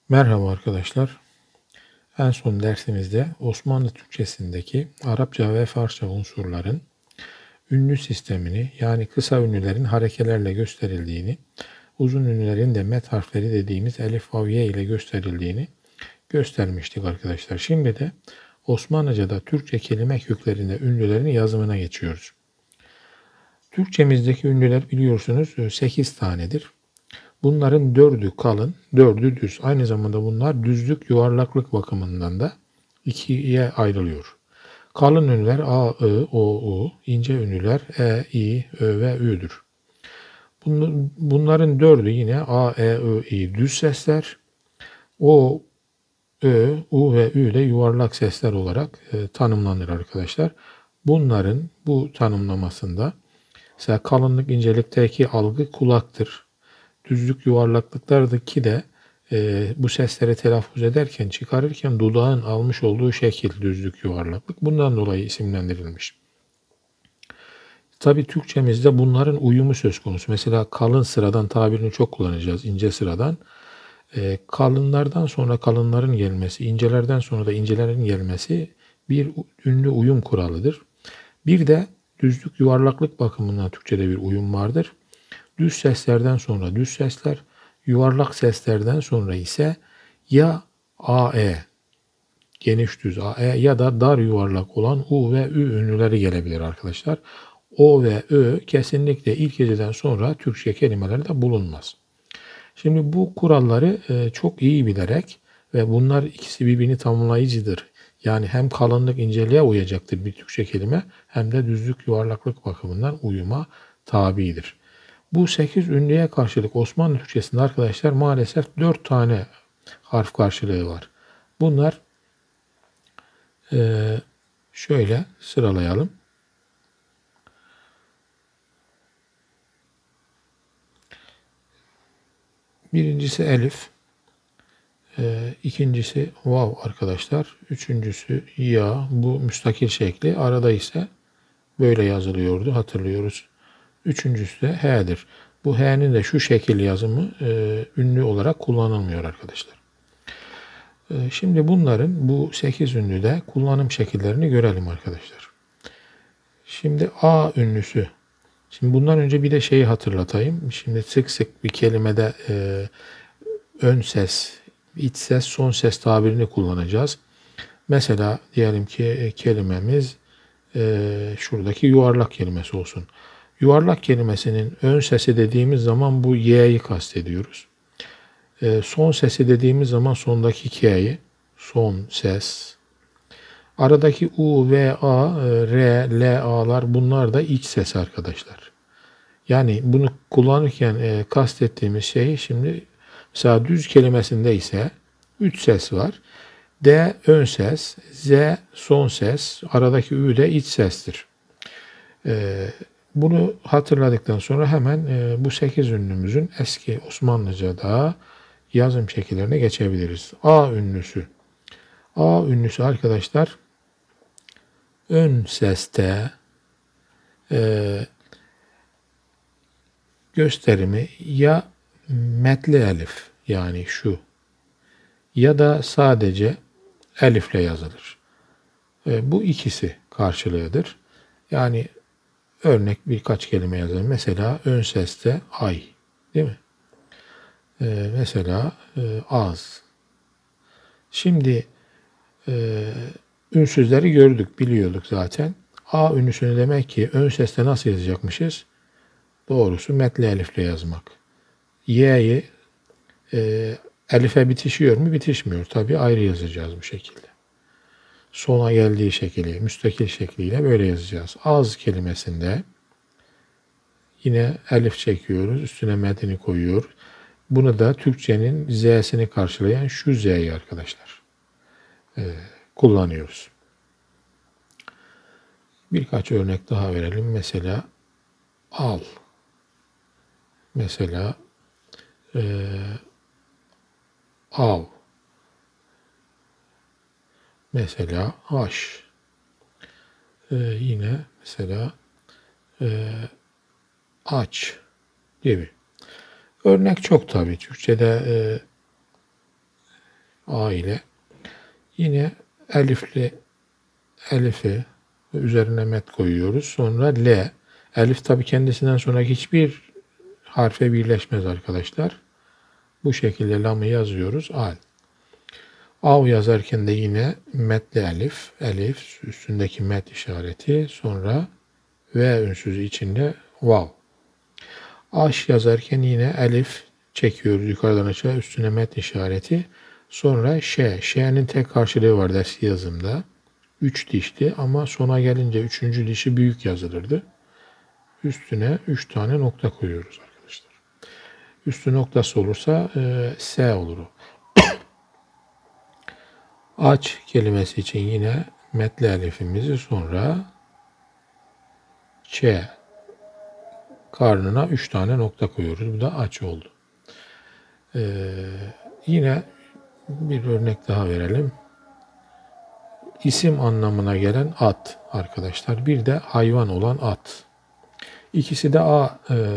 Merhaba arkadaşlar. En son dersimizde Osmanlı Türkçesindeki Arapça ve Farsça unsurların ünlü sistemini yani kısa ünlülerin harekelerle gösterildiğini, uzun ünlülerin de met harfleri dediğimiz elif, vav, ye ile gösterildiğini göstermiştik arkadaşlar. Şimdi de Osmanlıca'da Türkçe kelime köklerinde ünlülerin yazımına geçiyoruz. Türkçemizdeki ünlüler biliyorsunuz 8 tanedir. Bunların 4'ü kalın, 4'ü düz. Aynı zamanda bunlar düzlük, yuvarlaklık bakımından da ikiye ayrılıyor. Kalın ünlüler A, I, O, U, ince ünlüler E, I, Ö ve Ü'dür. Bunların 4'ü yine A, E, Ö, İ düz sesler. O, Ö, U ve Ü de yuvarlak sesler olarak tanımlanır arkadaşlar. Bunların bu tanımlamasında mesela kalınlık incelikteki algı kulaktır. Düzlük yuvarlaklıklardaki de bu sesleri telaffuz ederken, çıkarırken dudağın almış olduğu şekil düzlük yuvarlaklık. Bundan dolayı isimlendirilmiş. Tabii Türkçemizde bunların uyumu söz konusu. Mesela kalın sıradan tabirini çok kullanacağız, ince sıradan. Kalınlardan sonra kalınların gelmesi, incelerden sonra da incelerin gelmesi bir ünlü uyum kuralıdır. Bir de düzlük yuvarlaklık bakımından Türkçede bir uyum vardır. Düz seslerden sonra düz sesler, yuvarlak seslerden sonra ise ya AE, geniş düz AE ya da dar yuvarlak olan U ve Ü ünlüleri gelebilir arkadaşlar. O ve Ö kesinlikle ilk heceden sonra Türkçe kelimelerde bulunmaz. Şimdi bu kuralları çok iyi bilerek ve bunlar ikisi birbirini tamamlayıcıdır. Yani hem kalınlık inceliğe uyacaktır bir Türkçe kelime hem de düzlük yuvarlaklık bakımından uyuma tabidir. Bu 8 ünlüye karşılık Osmanlı Türkçesinde arkadaşlar maalesef 4 tane harf karşılığı var. Bunlar şöyle sıralayalım. Birincisi elif, ikincisi vav arkadaşlar, üçüncüsü ya, bu müstakil şekli, arada ise böyle yazılıyordu hatırlıyoruz. Üçüncüsü de h'dir. Bu h'nin de şu şekil yazımı ünlü olarak kullanılmıyor arkadaşlar. Şimdi bunların bu 8 ünlüde kullanım şekillerini görelim arkadaşlar. Şimdi A ünlüsü. Şimdi bundan önce bir de şeyi hatırlatayım. Şimdi sık sık bir kelimede ön ses, iç ses, son ses tabirini kullanacağız. Mesela diyelim ki kelimemiz şuradaki yuvarlak kelimesi olsun. Yuvarlak kelimesinin ön sesi dediğimiz zaman bu y'yi kastediyoruz. Son sesi dediğimiz zaman sondaki k'yi, son ses. Aradaki u, v, a, r, l, a'lar bunlar da iç ses arkadaşlar. Yani bunu kullanırken kastettiğimiz şey şimdi mesela düz kelimesinde ise 3 ses var. D ön ses, Z son ses, aradaki Ü de iç sestir. Bunu hatırladıktan sonra hemen bu 8 ünlümüzün eski Osmanlıca'da yazım şekillerine geçebiliriz. A ünlüsü. A ünlüsü arkadaşlar ön seste gösterimi ya metli elif yani şu ya da sadece elifle yazılır. Bu ikisi karşılığıdır. Yani örnek birkaç kelime yazalım. Mesela ön seste ay, değil mi? Mesela az. Şimdi ünsüzleri gördük, biliyorduk zaten. A ünlüsünü demek ki ön seste nasıl yazacakmışız? Doğrusu metli elifle yazmak. Y'yi elife bitişiyor mu? Bitişmiyor. Tabii ayrı yazacağız bu şekilde. Sona geldiği şekli, müstakil şekliyle böyle yazacağız. Az kelimesinde yine elif çekiyoruz, üstüne metini koyuyor. Bunu da Türkçenin z'sini karşılayan şu z'yi arkadaşlar kullanıyoruz. Birkaç örnek daha verelim. Mesela al. Mesela av. Mesela aş. Yine mesela aç gibi. Örnek çok tabii. Türkçe'de A ile. Yine elifi üzerine met koyuyoruz. Sonra L. Elif tabi kendisinden sonraki hiçbir harfe birleşmez arkadaşlar. Bu şekilde lamı yazıyoruz. Al. Av yazarken de yine metli elif. Elif üstündeki met işareti. Sonra V ünsüzü içinde vav. Aş yazarken yine elif çekiyoruz yukarıdan aşağı üstüne met işareti. Sonra ş. Ş'nin tek karşılığı var ders yazımda. 3 dişti ama sona gelince 3. dişi büyük yazılırdı. Üstüne 3 tane nokta koyuyoruz arkadaşlar. Üstü noktası olursa S olur o. Aç kelimesi için yine metli elifimizi sonra Ç karnına 3 tane nokta koyuyoruz. Bu da aç oldu. Yine bir örnek daha verelim. İsim anlamına gelen at arkadaşlar. Bir de hayvan olan at. İkisi de A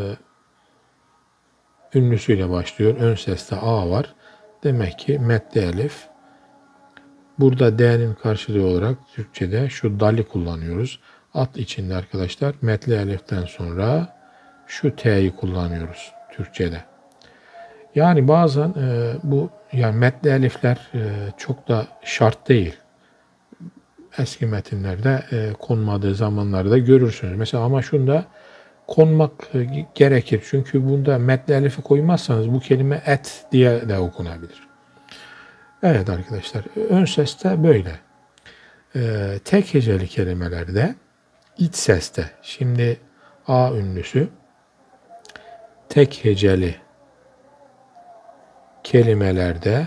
ünlüsüyle başlıyor. Ön seste A var. Demek ki metli elif. Burada D'nin karşılığı olarak Türkçe'de şu dali kullanıyoruz. At içinde arkadaşlar metli eliften sonra şu T'yi kullanıyoruz Türkçe'de. Yani bazen bu yani metli elifler çok da şart değil. Eski metinlerde konmadığı zamanlarda görürsünüz. Mesela ama şunda konmak gerekir. Çünkü bunda metli elifi koymazsanız bu kelime et diye de okunabilir. Evet arkadaşlar ön seste böyle. Tek heceli kelimelerde iç seste şimdi A ünlüsü tek heceli kelimelerde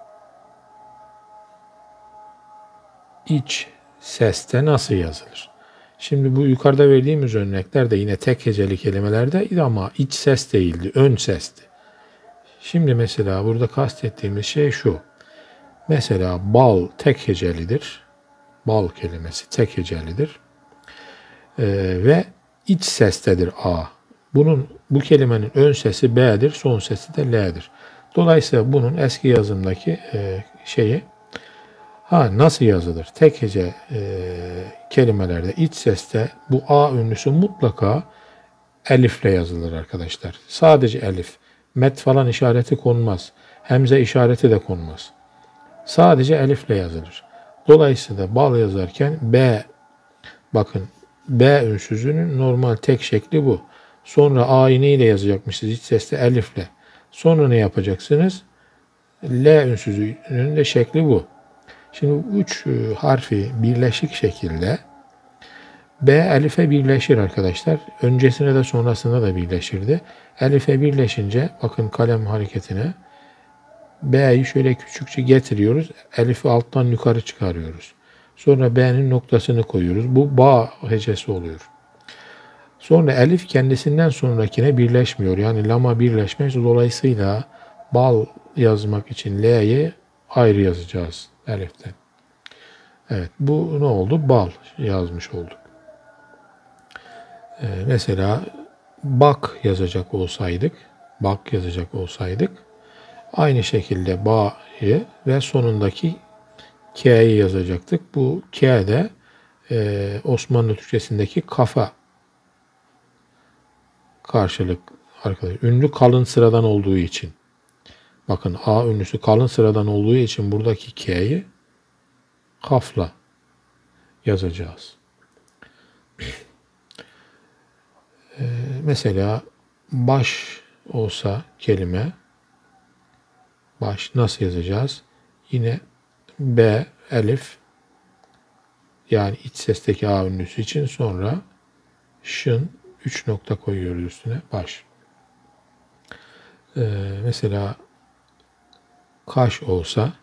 iç seste nasıl yazılır? Şimdi bu yukarıda verdiğimiz örnekler de yine tek heceli kelimelerde ama iç ses değildi, ön sesti. Şimdi mesela burada kastettiğimiz şey şu. Mesela bal tek hecelidir. Bal kelimesi tek hecelidir. Ve iç sestedir A. Bu kelimenin ön sesi B'dir, son sesi de L'dir. Dolayısıyla bunun eski yazımdaki şeyi nasıl yazılır? Tek hece kelimelerde iç seste bu A ünlüsü mutlaka elifle yazılır arkadaşlar. Sadece elif. Met falan işareti konmaz. Hemze işareti de konmaz. Sadece elifle yazılır. Dolayısıyla bal yazarken bakın B ünsüzünün normal tek şekli bu. Sonra A'yı neyle yazacakmışsınız? İç sesle elifle. Sonra ne yapacaksınız? L ünsüzünün de şekli bu. Şimdi bu 3 harfi birleşik şekilde B elife birleşir arkadaşlar. Öncesine de sonrasında da birleşirdi. Elife birleşince bakın kalem hareketine B'yi şöyle küçükçe getiriyoruz. Elifi alttan yukarı çıkarıyoruz. Sonra B'nin noktasını koyuyoruz. Bu ba hecesi oluyor. Sonra elif kendisinden sonrakine birleşmiyor. Yani lama birleşmez. Dolayısıyla bal yazmak için L'yi ayrı yazacağız eliften. Evet bu ne oldu? Bal yazmış olduk. Mesela bak yazacak olsaydık aynı şekilde ba'yı ve sonundaki k'yi yazacaktık. Bu k de Osmanlı Türkçesindeki kafa karşılık arkadaşlar. Ünlü kalın sıradan olduğu için. Bakın A ünlüsü kalın sıradan olduğu için buradaki k'yi kafla yazacağız. Mesela baş olsa kelime baş nasıl yazacağız? Yine B, elif yani iç sesteki A ünlüsü için sonra şın 3 nokta koyuyoruz üstüne baş. Mesela kaş olsa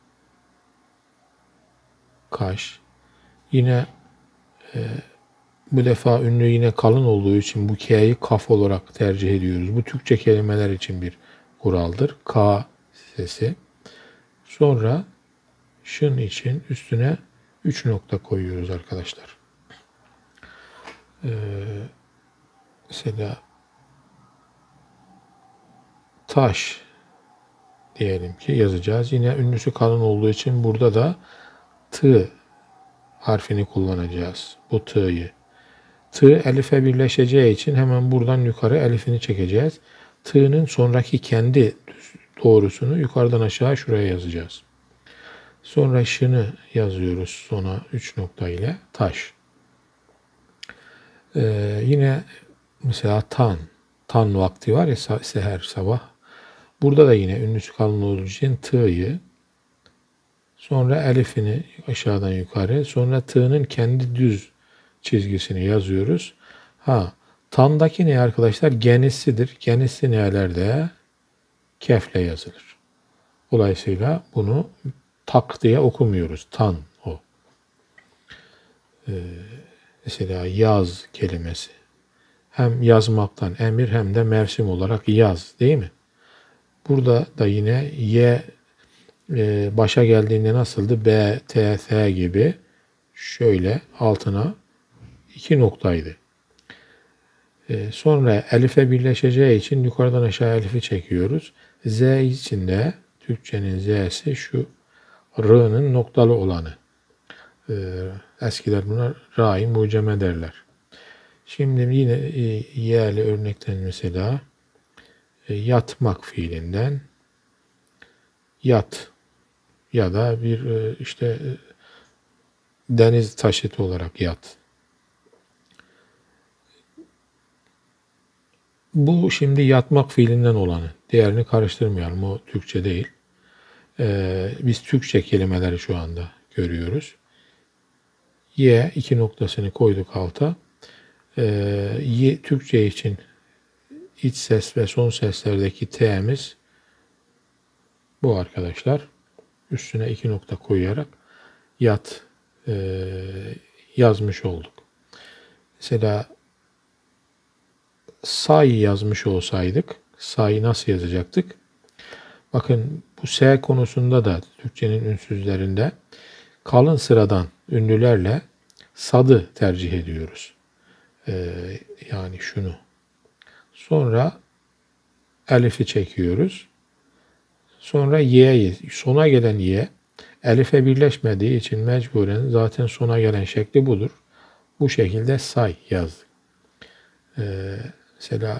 kaş yine bu defa ünlü yine kalın olduğu için bu K'yi kaf olarak tercih ediyoruz. Bu Türkçe kelimeler için bir kuraldır. K sesi. Sonra şın için üstüne 3 nokta koyuyoruz arkadaşlar. Mesela taş diyelim ki yazacağız. Yine ünlüsü kalın olduğu için burada da t harfini kullanacağız. Bu t'yi. T elife birleşeceği için hemen buradan yukarı elifini çekeceğiz. T'nın sonraki kendi doğrusunu yukarıdan aşağı şuraya yazacağız. Sonra şını yazıyoruz sona 3 nokta ile taş. Yine mesela tan vakti var ya seher sabah. Burada da yine ünlüsü kalın olduğu için t'yı, sonra elifini aşağıdan yukarı, sonra t'nın kendi düz çizgisini yazıyoruz. Tandaki ne arkadaşlar? Genisidir. Genisi nelerde? Kefle yazılır. Dolayısıyla bunu tak diye okumuyoruz. Tan o. Mesela yaz kelimesi. Hem yazmaktan emir hem de mevsim olarak yaz değil mi? Burada da yine y başa geldiğinde nasıldı? B, T, F gibi şöyle altına 2 noktaydı. Sonra elife birleşeceği için yukarıdan aşağı elifi çekiyoruz. Z için de Türkçenin Z'si şu R'nın noktalı olanı. Eskiler buna Ra'yı muceme derler. Şimdi yine y'li örnekten mesela yatmak fiilinden yat ya da bir işte deniz taşıtı olarak yat. Bu şimdi yatmak fiilinden olanı. Diğerini karıştırmayalım. O Türkçe değil. Biz Türkçe kelimeleri şu anda görüyoruz. Y 2 noktasını koyduk alta. Türkçe için iç ses ve son seslerdeki T'miz bu arkadaşlar. Üstüne 2 nokta koyarak yat yazmış olduk. Mesela say yazmış olsaydık, say nasıl yazacaktık? Bakın bu S konusunda da Türkçenin ünsüzlerinde kalın sıradan ünlülerle sadı tercih ediyoruz. Yani şunu. Sonra elifi çekiyoruz. Sonra y'yi, sona gelen y, elife birleşmediği için mecburen zaten sona gelen şekli budur. Bu şekilde say yazdık. Mesela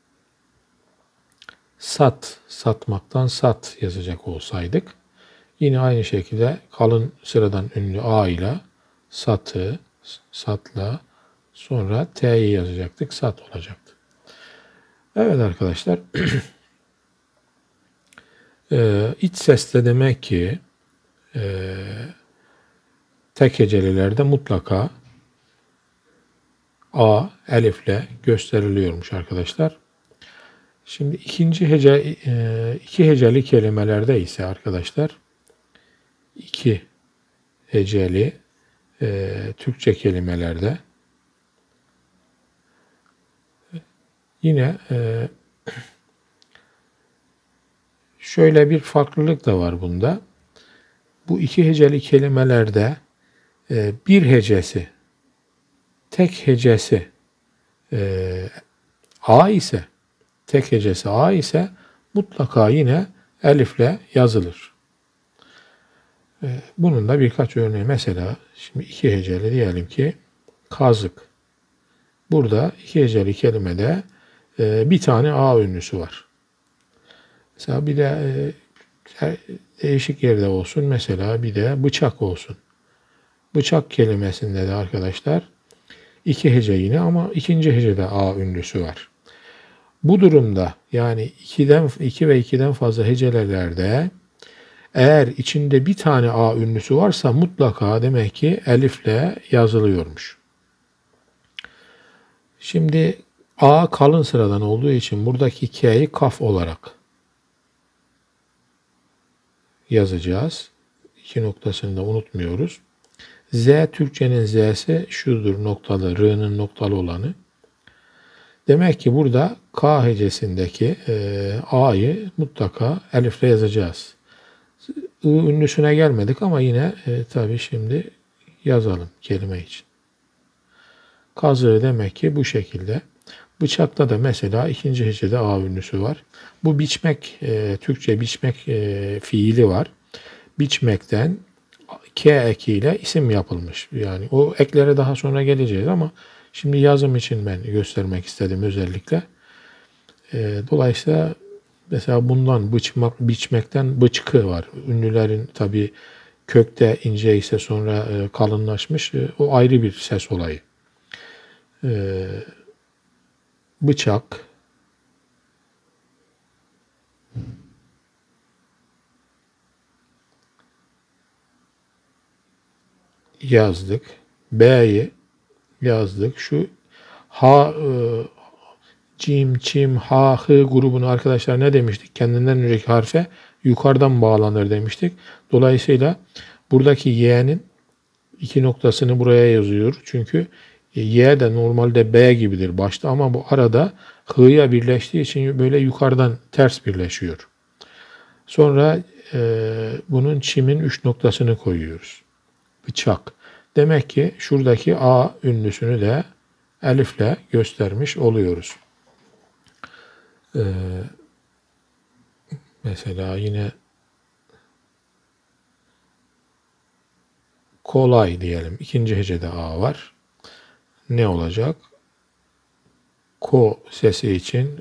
satmaktan sat yazacak olsaydık yine aynı şekilde kalın sıradan ünlü a ile satı, satla sonra t'yi yazacaktık, sat olacaktı. Evet arkadaşlar iç sesle demek ki tek hecelilerde mutlaka a elifle gösteriliyormuş arkadaşlar. Şimdi iki heceli kelimelerde ise arkadaşlar iki heceli Türkçe kelimelerde yine şöyle bir farklılık da var bunda. Bu iki heceli kelimelerde bir hecesi, tek hecesi a ise, tek hecesi a ise mutlaka yine elifle yazılır. Bunun da birkaç örneği. Mesela şimdi iki heceli diyelim ki kazık. Burada iki heceli kelimede bir tane a ünlüsü var. Mesela bir de değişik yerde olsun. Mesela bir de bıçak olsun. Bıçak kelimesinde de arkadaşlar iki hece yine ama ikinci hecede a ünlüsü var. Bu durumda yani 2 ve 2'den fazla hecelerde eğer içinde bir tane a ünlüsü varsa mutlaka demek ki elifle yazılıyormuş. Şimdi a kalın sıradan olduğu için buradaki k'yi kaf olarak yazacağız. 2 noktasını da unutmuyoruz. Z Türkçenin Z'si şudur noktalı, R'nın noktalı olanı. Demek ki burada K hecesindeki A'yı mutlaka elifle yazacağız. I ünlüsüne gelmedik ama yine tabii şimdi yazalım kelime için. Kazığı demek ki bu şekilde. Bıçakta da mesela ikinci hecede A ünlüsü var. Bu biçmek, Türkçe biçmek fiili var. Biçmekten K ekiyle isim yapılmış. Yani o eklere daha sonra geleceğiz ama şimdi yazım için ben göstermek istedim özellikle. Dolayısıyla mesela bundan biçmekten bıçkı var. Ünlülerin tabi kökte ince ise sonra kalınlaşmış. O ayrı bir ses olayı. Bıçak, yazdık. B'yi yazdık. Şu ha, cim, çim, ha, hı grubunu arkadaşlar ne demiştik? Kendinden önceki harfe yukarıdan bağlanır demiştik. Dolayısıyla buradaki y'nin iki noktasını buraya yazıyor. Çünkü y de normalde b gibidir başta ama bu arada h'ya birleştiği için böyle yukarıdan ters birleşiyor. Sonra bunun çimin 3 noktasını koyuyoruz. Bıçak. Demek ki şuradaki A ünlüsünü de elifle göstermiş oluyoruz. Mesela yine kolay diyelim. İkinci hecede A var. Ne olacak? Ko sesi için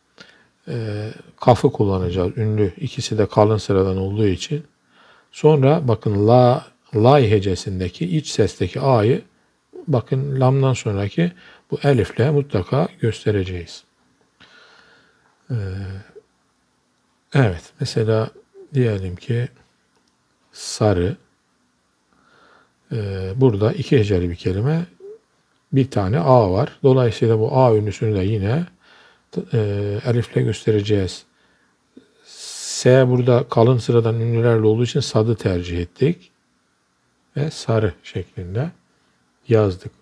kafı kullanacağız. Ünlü. İkisi de kalın sıradan olduğu için. Sonra bakın lay hecesindeki iç sesteki A'yı bakın lamdan sonraki bu elifle mutlaka göstereceğiz. Evet. Mesela diyelim ki sarı. Burada iki heceli bir kelime. Bir tane A var. Dolayısıyla bu A ünlüsünü de yine elifle göstereceğiz. S burada kalın sıradan ünlülerle olduğu için sadı tercih ettik. Ve sarı şeklinde yazdık.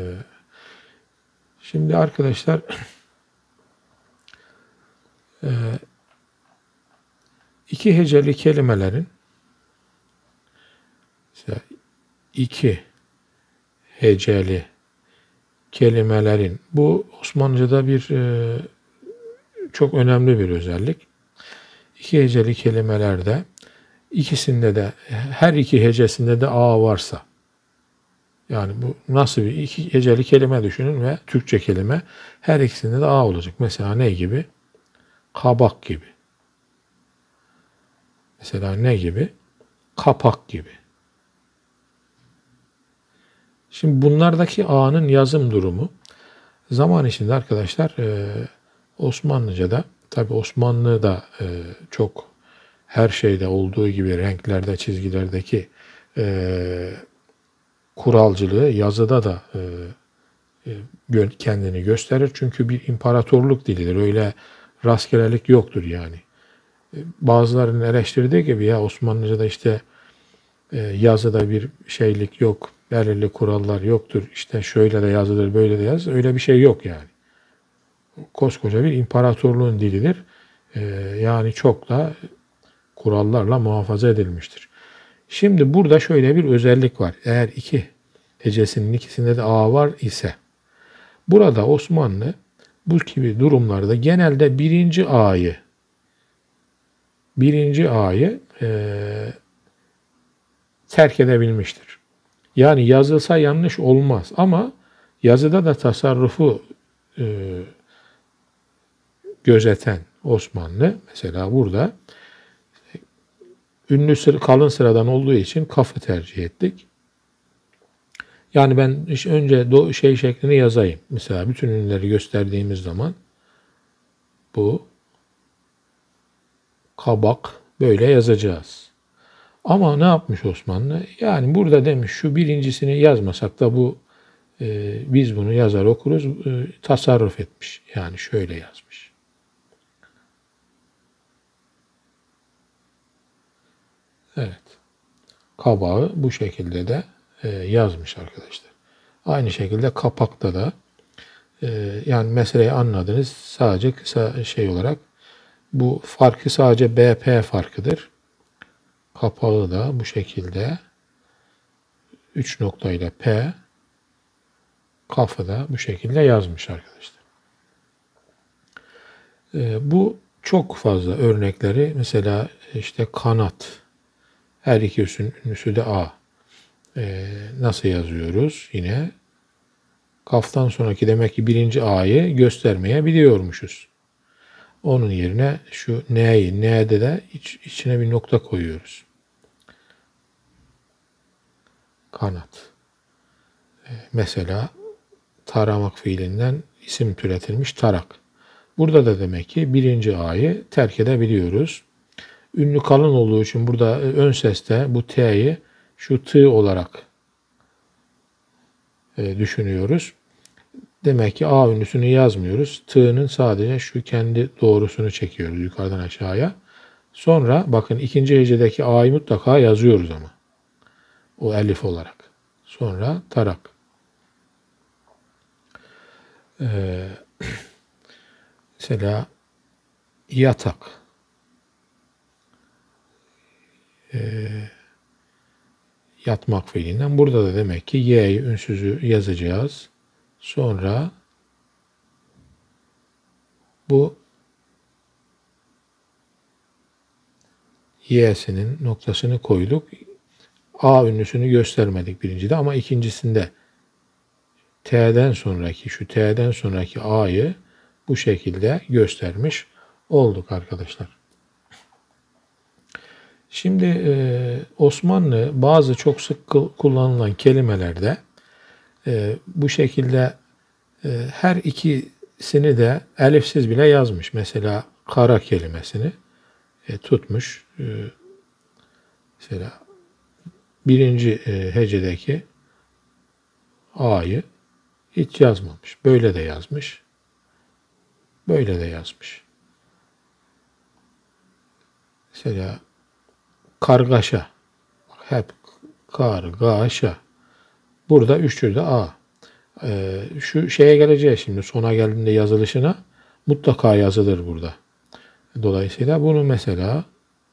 Şimdi arkadaşlar iki heceli kelimelerin mesela iki heceli kelimelerin bu Osmanlıca'da bir çok önemli bir özellik. İki heceli kelimelerde ikisinde de her iki hecesinde de A varsa yani bu nasıl bir iki heceli kelime düşünün ve Türkçe kelime her ikisinde de A olacak. Mesela ne gibi? Kabak gibi. Mesela ne gibi? Kapak gibi. Şimdi bunlardaki A'nın yazım durumu zaman içinde arkadaşlar Osmanlıca'da tabi Osmanlı'da çok her şeyde olduğu gibi renklerde, çizgilerdeki kuralcılığı yazıda da kendini gösterir. Çünkü bir imparatorluk dilidir. Öyle rastgelelik yoktur yani. Bazılarının eleştirdiği gibi ya Osmanlıca'da işte yazıda bir şeylik yok, belirli kurallar yoktur. İşte şöyle de yazılır, böyle de yazılır. Öyle bir şey yok yani. Koskoca bir imparatorluğun dilidir. Yani çok da kurallarla muhafaza edilmiştir. Şimdi burada şöyle bir özellik var. Eğer iki hecesinin ikisinde de A var ise burada Osmanlı bu gibi durumlarda genelde birinci A'yı terk edebilmiştir. Yani yazılsa yanlış olmaz ama yazıda da tasarrufu gözeten Osmanlı mesela burada ünlü kalın sıradan olduğu için kafı tercih ettik. Yani ben önce şey şeklini yazayım. Mesela bütün ünlüleri gösterdiğimiz zaman bu kabak böyle yazacağız. Ama ne yapmış Osmanlı? Yani burada demiş şu birincisini yazmasak da bu biz bunu yazar okuruz tasarruf etmiş. Yani şöyle yazmış. Evet. Kabağı bu şekilde de yazmış arkadaşlar. Aynı şekilde kapakta da yani meseleyi anladınız. Sadece kısa şey olarak bu farkı sadece BP farkıdır. Kapağı da bu şekilde 3 noktayla P, kafı da bu şekilde yazmış arkadaşlar. Bu çok fazla örnekleri, mesela işte kanat, her iki üssü de A. Nasıl yazıyoruz? Yine kaftan sonraki demek ki birinci A'yı göstermeye biliyormuşuz. Onun yerine şu N'de de içine bir nokta koyuyoruz. Kanat. Mesela taramak fiilinden isim türetilmiş tarak. Burada da demek ki birinci A'yı terk edebiliyoruz. Ünlü kalın olduğu için burada ön seste bu T'yi şu T olarak düşünüyoruz. Demek ki A ünlüsünü yazmıyoruz. T'nın sadece şu kendi doğrusunu çekiyoruz yukarıdan aşağıya. Sonra bakın ikinci hecedeki A'yı mutlaka yazıyoruz ama. O elif olarak. Sonra tarak. Mesela yatak. Yatmak fiilinden. Burada da demek ki y'yi ünsüzü yazacağız. Sonra bu y'sinin noktasını koyduk. A ünlüsünü göstermedik birincide ama ikincisinde şu T'den sonraki A'yı bu şekilde göstermiş olduk arkadaşlar. Şimdi Osmanlı bazı çok sık kullanılan kelimelerde bu şekilde her ikisini de elifsiz bile yazmış. Mesela kara kelimesini tutmuş. Mesela birinci hecedeki A'yı hiç yazmamış. Böyle de yazmış. Böyle de yazmış. Mesela kargaşa. Hep kargaşa. Burada üçlü de A. Şu şeye geleceğiz şimdi. Sona geldiğinde yazılışına mutlaka yazılır burada. Dolayısıyla bunu mesela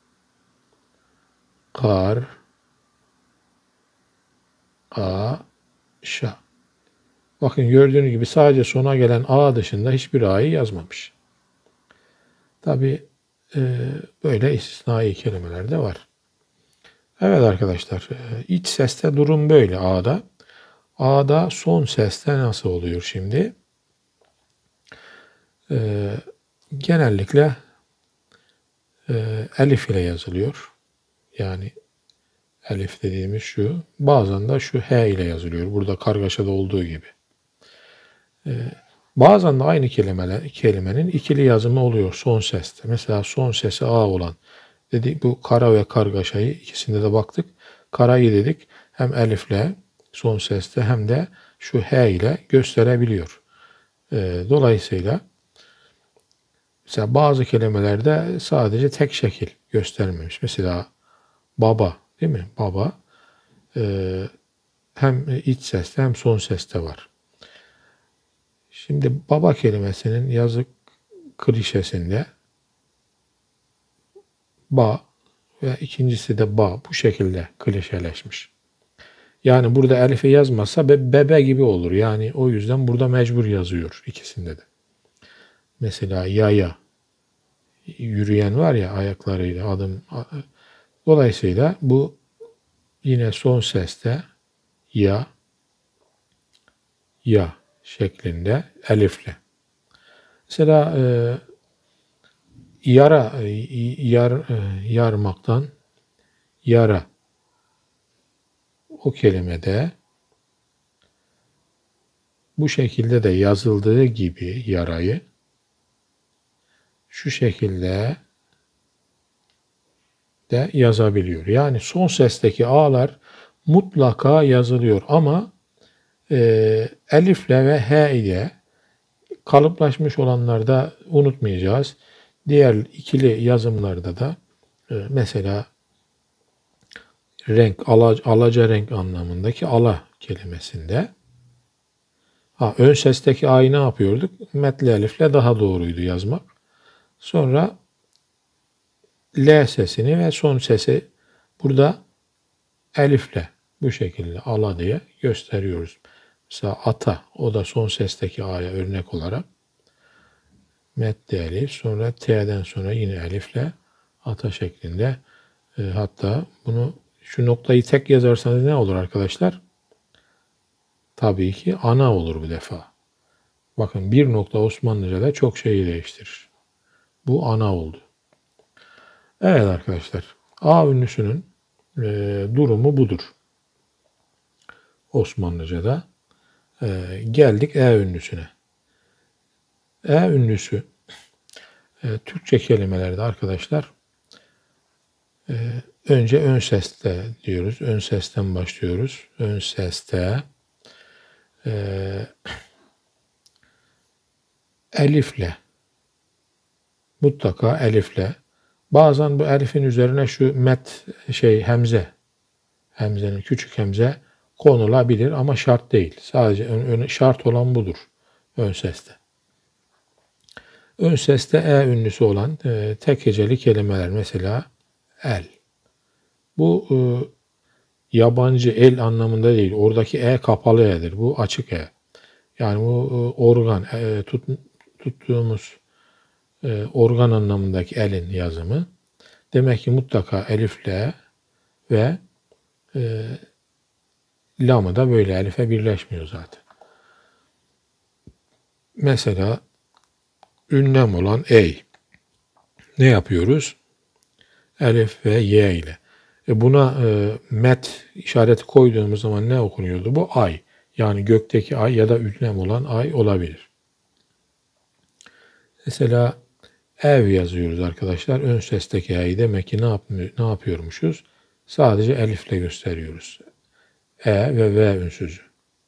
şa. Bakın gördüğünüz gibi sadece sona gelen A dışında hiçbir A'yı yazmamış. Tabi böyle istisnai kelimeler de var. Evet arkadaşlar, iç seste durum böyle A'da. A'da son seste nasıl oluyor şimdi? Genellikle elif ile yazılıyor. Yani elif dediğimiz şu. Bazen de şu H ile yazılıyor. Burada kargaşada olduğu gibi. Bazen de aynı kelimenin ikili yazımı oluyor son seste. Mesela son sesi A olan dedik, bu kara ve kargaşayı ikisinde de baktık. Karayı dedik hem elifle son seste hem de şu H ile gösterebiliyor. Dolayısıyla mesela bazı kelimelerde sadece tek şekil göstermemiş. Mesela baba, değil mi? Baba hem iç seste hem son seste var. Şimdi baba kelimesinin yazı klişesinde ba ve ikincisi de ba bu şekilde klişeleşmiş. Yani burada elifi yazmazsa bebe gibi olur. Yani o yüzden burada mecbur yazıyor ikisinde de. Mesela yaya, yürüyen var ya ayaklarıyla adım. Dolayısıyla bu yine son seste ya şeklinde elifle. Mesela yarmaktan yara, o kelimede bu şekilde de yazıldığı gibi yarayı şu şekilde de yazabiliyor. Yani son sesteki A'lar mutlaka yazılıyor ama elifle ve H ile kalıplaşmış olanlarda unutmayacağız. Diğer ikili yazımlarda da mesela renk, alaca renk anlamındaki ala kelimesinde ön sesteki A'yı ne yapıyorduk? Metli elifle daha doğruydu yazmak. Sonra L sesini ve son sesi burada elifle bu şekilde ala diye gösteriyoruz. Mesela ata, o da son sesteki A'ya örnek olarak. Metli elif, sonra T'den sonra yine elifle ata şeklinde. Hatta bunu şu noktayı tek yazarsanız ne olur arkadaşlar? Tabii ki ana olur bu defa. Bakın bir nokta Osmanlıca'da çok şeyi değiştirir. Bu ana oldu. Evet arkadaşlar. A ünlüsünün durumu budur. Osmanlıca'da. Geldik E ünlüsüne. E ünlüsü Türkçe kelimelerde arkadaşlar önce ön seste diyoruz. Ön sesten başlıyoruz. Ön seste elifle, mutlaka elifle. Bazen bu elifin üzerine şu hemzenin küçük hemze konulabilir ama şart değil. Sadece şart olan budur ön seste. Ön seste E ünlüsü olan tek heceli kelimeler mesela el. Bu yabancı el anlamında değil. Oradaki E kapalı E'dir. Bu açık E. Yani bu organ, tuttuğumuz organ anlamındaki elin yazımı. Demek ki mutlaka elifle ve lamı da böyle elife birleşmiyor zaten. Mesela ünlem olan ey. Ne yapıyoruz? Elif ve y ile. Buna met işareti koyduğumuz zaman ne okunuyordu? Bu ay. Yani gökteki ay ya da ünlem olan ay olabilir. Mesela ev yazıyoruz arkadaşlar. Ön sesteki e'yi demek ki ne yapıyormuşuz? Sadece elifle gösteriyoruz. E ve V ünsüzü.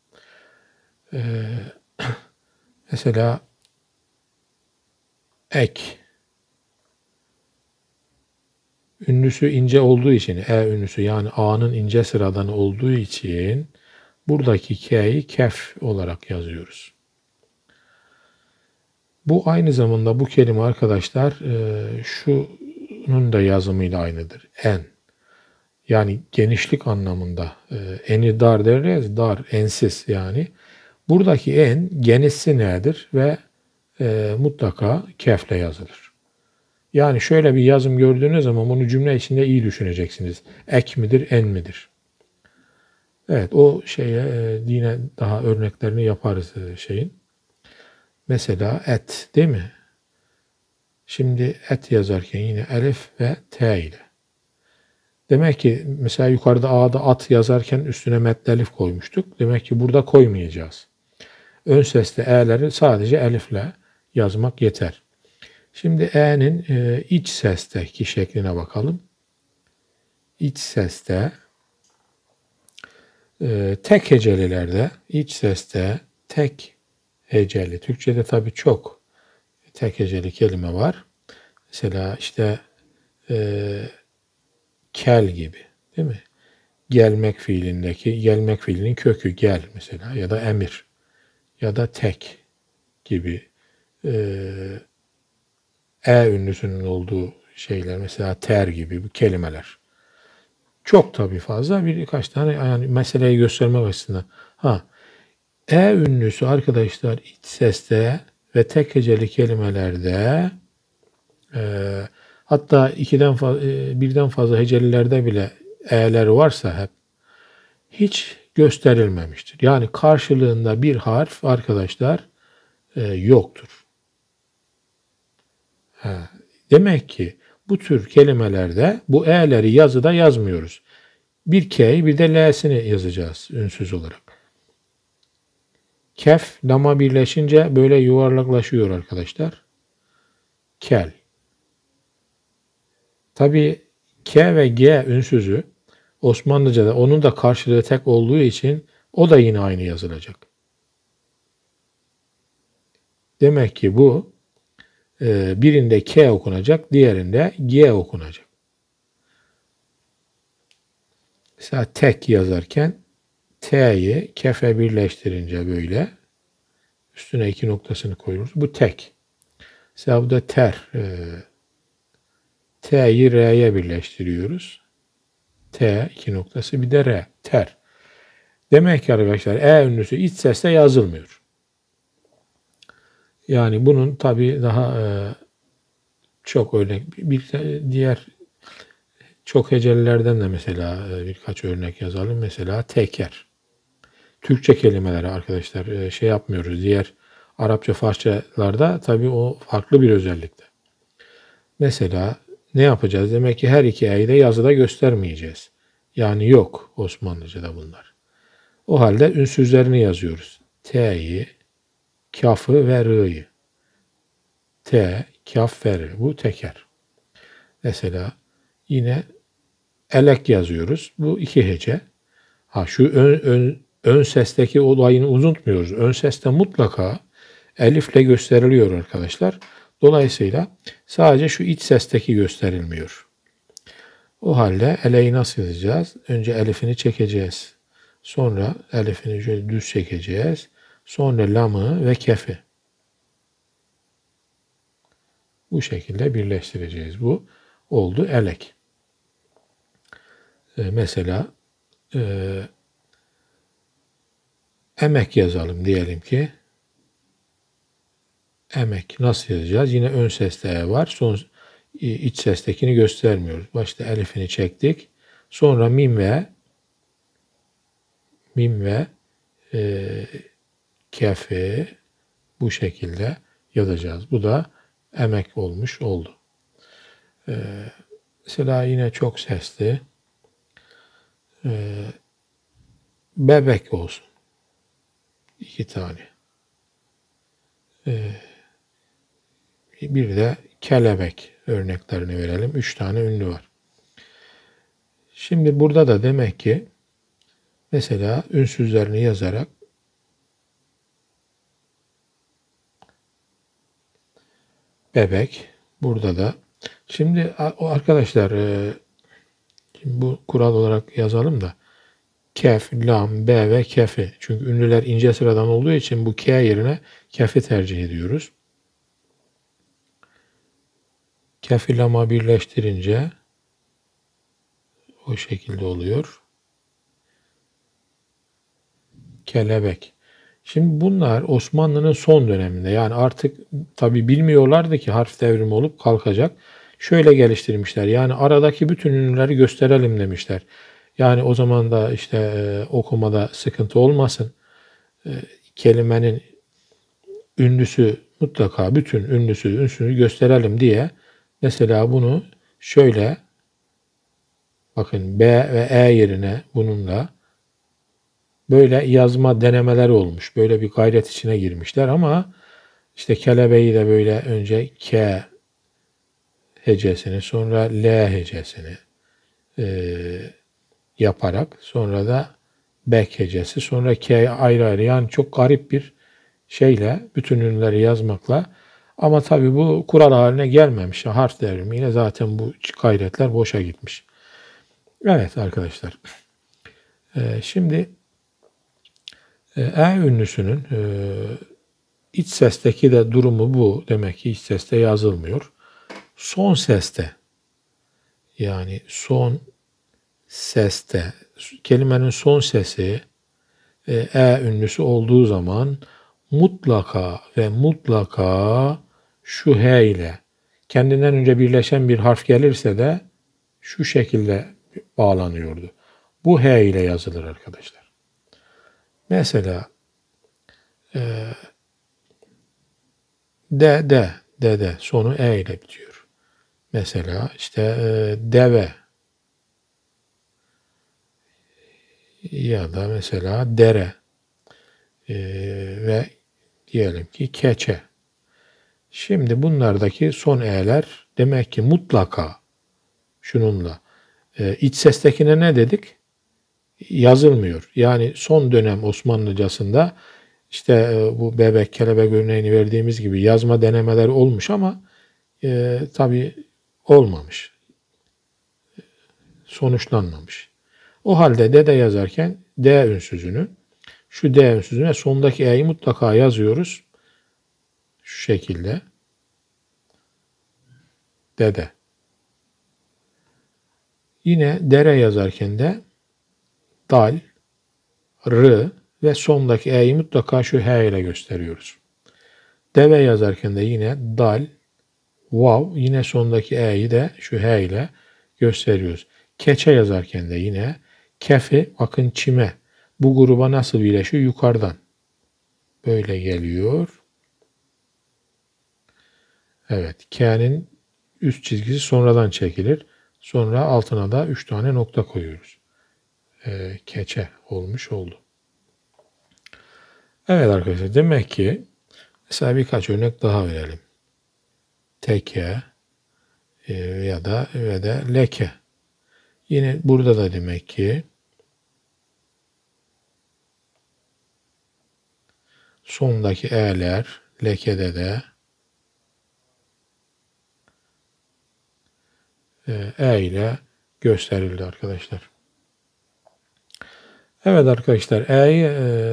Mesela ek. Ünlüsü ince olduğu için, E ünlüsü yani A'nın ince sıradanı olduğu için buradaki K'yi kef olarak yazıyoruz. Bu aynı zamanda bu kelime arkadaşlar şunun da yazımıyla aynıdır. En. Yani genişlik anlamında. Eni dar deriz, dar, ensiz yani. Buradaki en genişsi nedir ve mutlaka kefle yazılır. Yani şöyle bir yazım gördüğünüz zaman bunu cümle içinde iyi düşüneceksiniz. Ek midir, en midir? Evet, o yine daha örneklerini yaparız şeyin. Mesela et, değil mi? Şimdi et yazarken yine elif ve t ile. Demek ki mesela yukarıda A'da at yazarken üstüne metli elif koymuştuk. Demek ki burada koymayacağız. Ön sesli e'leri sadece elifle yazmak yeter. Şimdi e'nin iç sesteki şekline bakalım. İç seste tek hecelilerde iç seste tek heceli. Türkçe'de tabii çok tek heceli kelime var. Mesela işte kel gibi, değil mi? Gelmek fiilinin kökü gel mesela ya da emir ya da tek gibi ünlüsünün olduğu şeyler mesela ter gibi bu kelimeler. Çok tabii fazla birkaç tane yani meseleyi göstermek açısından. Ünlüsü arkadaşlar iç seste ve tek heceli kelimelerde hatta birden fazla hecelilerde bile e'ler varsa hep hiç gösterilmemiştir. Yani karşılığında bir harf arkadaşlar yoktur. Demek ki bu tür kelimelerde bu e'leri yazıda yazmıyoruz. Bir k'yi bir de l'sini yazacağız ünsüz olarak. Kef, lama birleşince böyle yuvarlaklaşıyor arkadaşlar. Kel. Tabii K ve G ünsüzü Osmanlıca'da onun da karşılığı tek olduğu için o da yine aynı yazılacak. Demek ki bu birinde K okunacak, diğerinde G okunacak. Mesela tek yazarken T'yi kefe birleştirince böyle üstüne 2 noktasını koyuyoruz. Bu tek. Mesela bu da ter. T'yi R'ye birleştiriyoruz. T 2 noktası bir de R. Ter. Demek ki arkadaşlar E ünlüsü iç sesle yazılmıyor. Yani bunun tabii daha çok örnek, bir diğer çok hecelilerden de mesela birkaç örnek yazalım. Mesela teker. Türkçe kelimeleri arkadaşlar şey yapmıyoruz. Diğer Arapça, Farsçalarda tabii o farklı bir özellikte. Mesela ne yapacağız? Demek ki her iki e'yi de yazıda göstermeyeceğiz. Yani yok Osmanlıca'da bunlar. O halde ünsüzlerini yazıyoruz. T'yi, kafı ve r'yı. T, kaf ve r. Bu teker. Mesela yine elek yazıyoruz. Bu iki hece. Ha şu ön sesteki olayını unutmuyoruz. Ön seste mutlaka elifle gösteriliyor arkadaşlar. Dolayısıyla sadece şu iç sesteki gösterilmiyor. O halde eleği nasıl yazacağız? Önce elifini çekeceğiz. Sonra elifini şöyle düz çekeceğiz. Sonra lamı ve kefi. Bu şekilde birleştireceğiz. Bu oldu elek. Mesela emek yazalım diyelim ki. Emek nasıl yazacağız? Yine ön seste e var. Son iç sestekini göstermiyoruz. Başta elifini çektik. Sonra mim ve kefi bu şekilde yazacağız. Bu da emek olmuş oldu. Mesela yine çok sesli bebek olsun. 2 tane. Bir de kelebek örneklerini verelim. 3 tane ünlü var. Şimdi burada da demek ki mesela ünsüzlerini yazarak bebek burada da. Şimdi arkadaşlar şimdi bu kural olarak yazalım da kef, lam, be ve kefi. Çünkü ünlüler ince sıradan olduğu için bu k yerine kefi tercih ediyoruz. Kefi lama birleştirince o şekilde oluyor. Kelebek. Şimdi bunlar Osmanlı'nın son döneminde yani artık tabi bilmiyorlardı ki harf devrimi olup kalkacak. Şöyle geliştirmişler yani aradaki bütün ünlüleri gösterelim demişler. Yani o zaman da işte okumada sıkıntı olmasın. Kelimenin ünlüsü mutlaka bütün ünsünü gösterelim diye mesela bunu şöyle bakın B ve E yerine bununla böyle yazma denemeleri olmuş. Böyle bir gayret içine girmişler ama işte kelebeği de böyle önce K hecesini sonra L hecesini yaparak sonra da bek hecesi sonra K ayrı ayrı yani çok garip bir şeyle bütün ünlüleri yazmakla ama tabi bu kural haline gelmemiş. Harf devrimiyle zaten bu gayretler boşa gitmiş. Evet arkadaşlar. Şimdi E ünlüsünün iç sesteki de durumu bu. Demek ki iç seste yazılmıyor. Son seste yani son seste kelimenin son sesi E ünlüsü olduğu zaman mutlaka ve mutlaka şu H ile kendinden önce birleşen bir harf gelirse de şu şekilde bağlanıyordu. Bu H ile yazılır arkadaşlar. Mesela de sonu E ile bitiyor. Mesela işte deve ya da mesela dere ve diyelim ki keçe. Şimdi bunlardaki son E'ler demek ki mutlaka şununla iç sestekine ne dedik? Yazılmıyor. Yani son dönem Osmanlıcasında işte bu bebek, kelebek örneğini verdiğimiz gibi yazma denemeler olmuş ama tabii olmamış. Sonuçlanmamış. O halde de yazarken D ünsüzünü şu D ünsüzüne sondaki E'yi mutlaka yazıyoruz. Şu şekilde. Dede. Yine dere yazarken de dal, r ve sondaki E'yi mutlaka şu H ile gösteriyoruz. Deve yazarken de yine dal, vav, yine sondaki e'yi de şu he ile gösteriyoruz. Keçe yazarken de yine kefi, bakın çime. Bu gruba nasıl birleşiyor? Yukarıdan. Böyle geliyor. Evet. K'nin üst çizgisi sonradan çekilir. Sonra altına da 3 tane nokta koyuyoruz. Keçe olmuş oldu. Evet arkadaşlar, demek ki mesela birkaç örnek daha verelim. Teke ya da ve de leke. Yine burada da demek ki sondaki e'ler lekede de e ile gösterildi arkadaşlar. Evet arkadaşlar, e'yi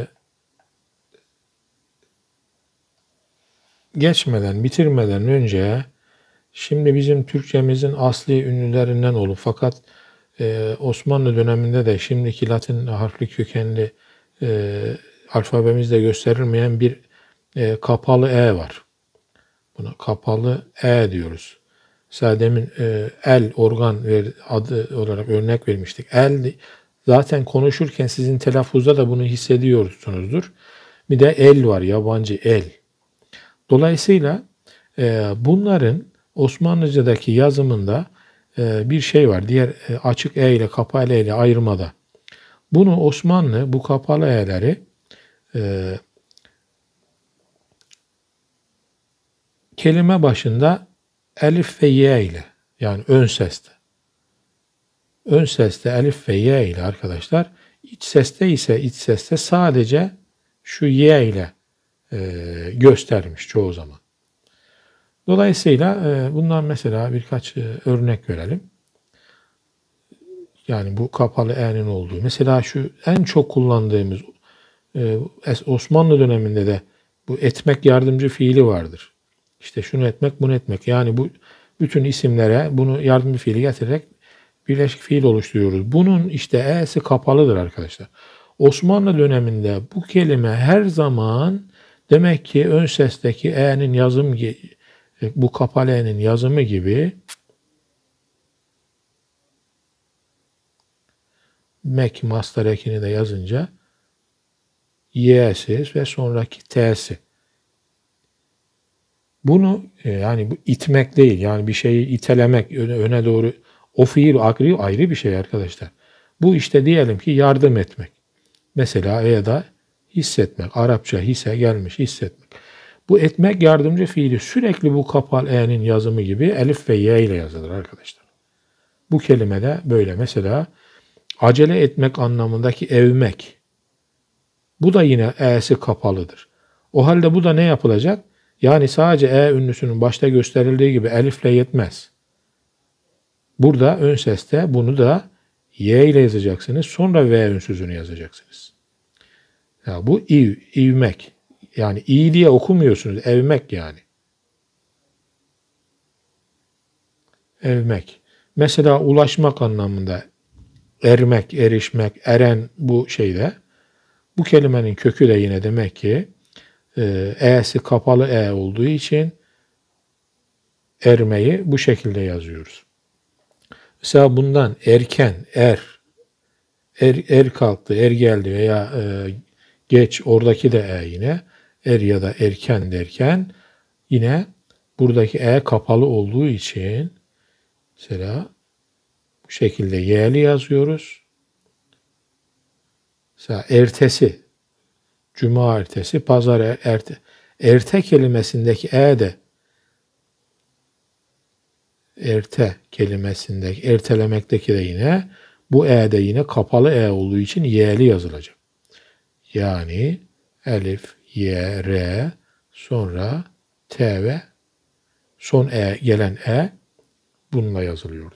geçmeden, bitirmeden önce şimdi bizim Türkçemizin asli ünlülerinden olup fakat Osmanlı döneminde de şimdiki Latin harfli kökenli alfabemizde gösterilmeyen bir kapalı e var. Buna kapalı e diyoruz. Mesela demin el, organ adı olarak örnek vermiştik. El zaten konuşurken sizin telaffuzda da bunu hissediyorsunuzdur. Bir de el var, yabancı el. Dolayısıyla bunların Osmanlıca'daki yazımında bir şey var. Diğer açık e ile kapalı e ile ayırmada. Bunu Osmanlı bu kapalı e'leri kelime başında elif ve y ile, yani ön seste. Ön seste elif ve y ile arkadaşlar. İç seste sadece şu y ile göstermiş çoğu zaman. Dolayısıyla bundan mesela birkaç örnek verelim. Yani bu kapalı e'nin olduğu. Mesela şu en çok kullandığımız Osmanlı döneminde de bu etmek yardımcı fiili vardır. İşte şunu etmek, bunu etmek. Yani bu bütün isimlere bunu yardımcı fiili getirerek birleşik fiil oluşturuyoruz. Bunun işte e'si kapalıdır arkadaşlar. Osmanlı döneminde bu kelime her zaman demek ki ön sesteki e'nin yazım, bu kapalı e'nin yazımı gibi mek master ekini de yazınca y'si ve sonraki t'si. Bunu yani bu itmek değil, yani bir şeyi itelemek, öne doğru, o fiil ayrı bir şey arkadaşlar. Bu işte diyelim ki yardım etmek. Mesela ya da hissetmek. Arapça hisse gelmiş, hissetmek. Bu etmek yardımcı fiili sürekli bu kapalı e'nin yazımı gibi elif ve y ile yazılır arkadaşlar. Bu kelime de böyle. Mesela acele etmek anlamındaki evmek. Bu da yine e'si kapalıdır. O halde bu da ne yapılacak? Yani sadece e ünlüsünün başta gösterildiği gibi elifle yetmez. Burada ön seste bunu da y ile yazacaksınız. Sonra v ünsüzünü yazacaksınız. Ya bu ivmek. Yani i diye okumuyorsunuz. Evmek yani. Evmek. Mesela ulaşmak anlamında ermek, erişmek, eren bu şeyde. Bu kelimenin kökü de yine demek ki e'si kapalı e olduğu için ermeyi bu şekilde yazıyoruz. Mesela bundan erken, er kalktı, er geldi veya geç, oradaki de e yine er ya da erken derken yine buradaki e kapalı olduğu için mesela bu şekilde y'li yazıyoruz. Mesela ertesi, cuma ertesi, pazar erte kelimesindeki e de erte kelimesindeki, ertelemekteki de yine bu e de yine kapalı e olduğu için y'li yazılacak. Yani elif, y, r, sonra t ve son e gelen e bununla yazılıyordu.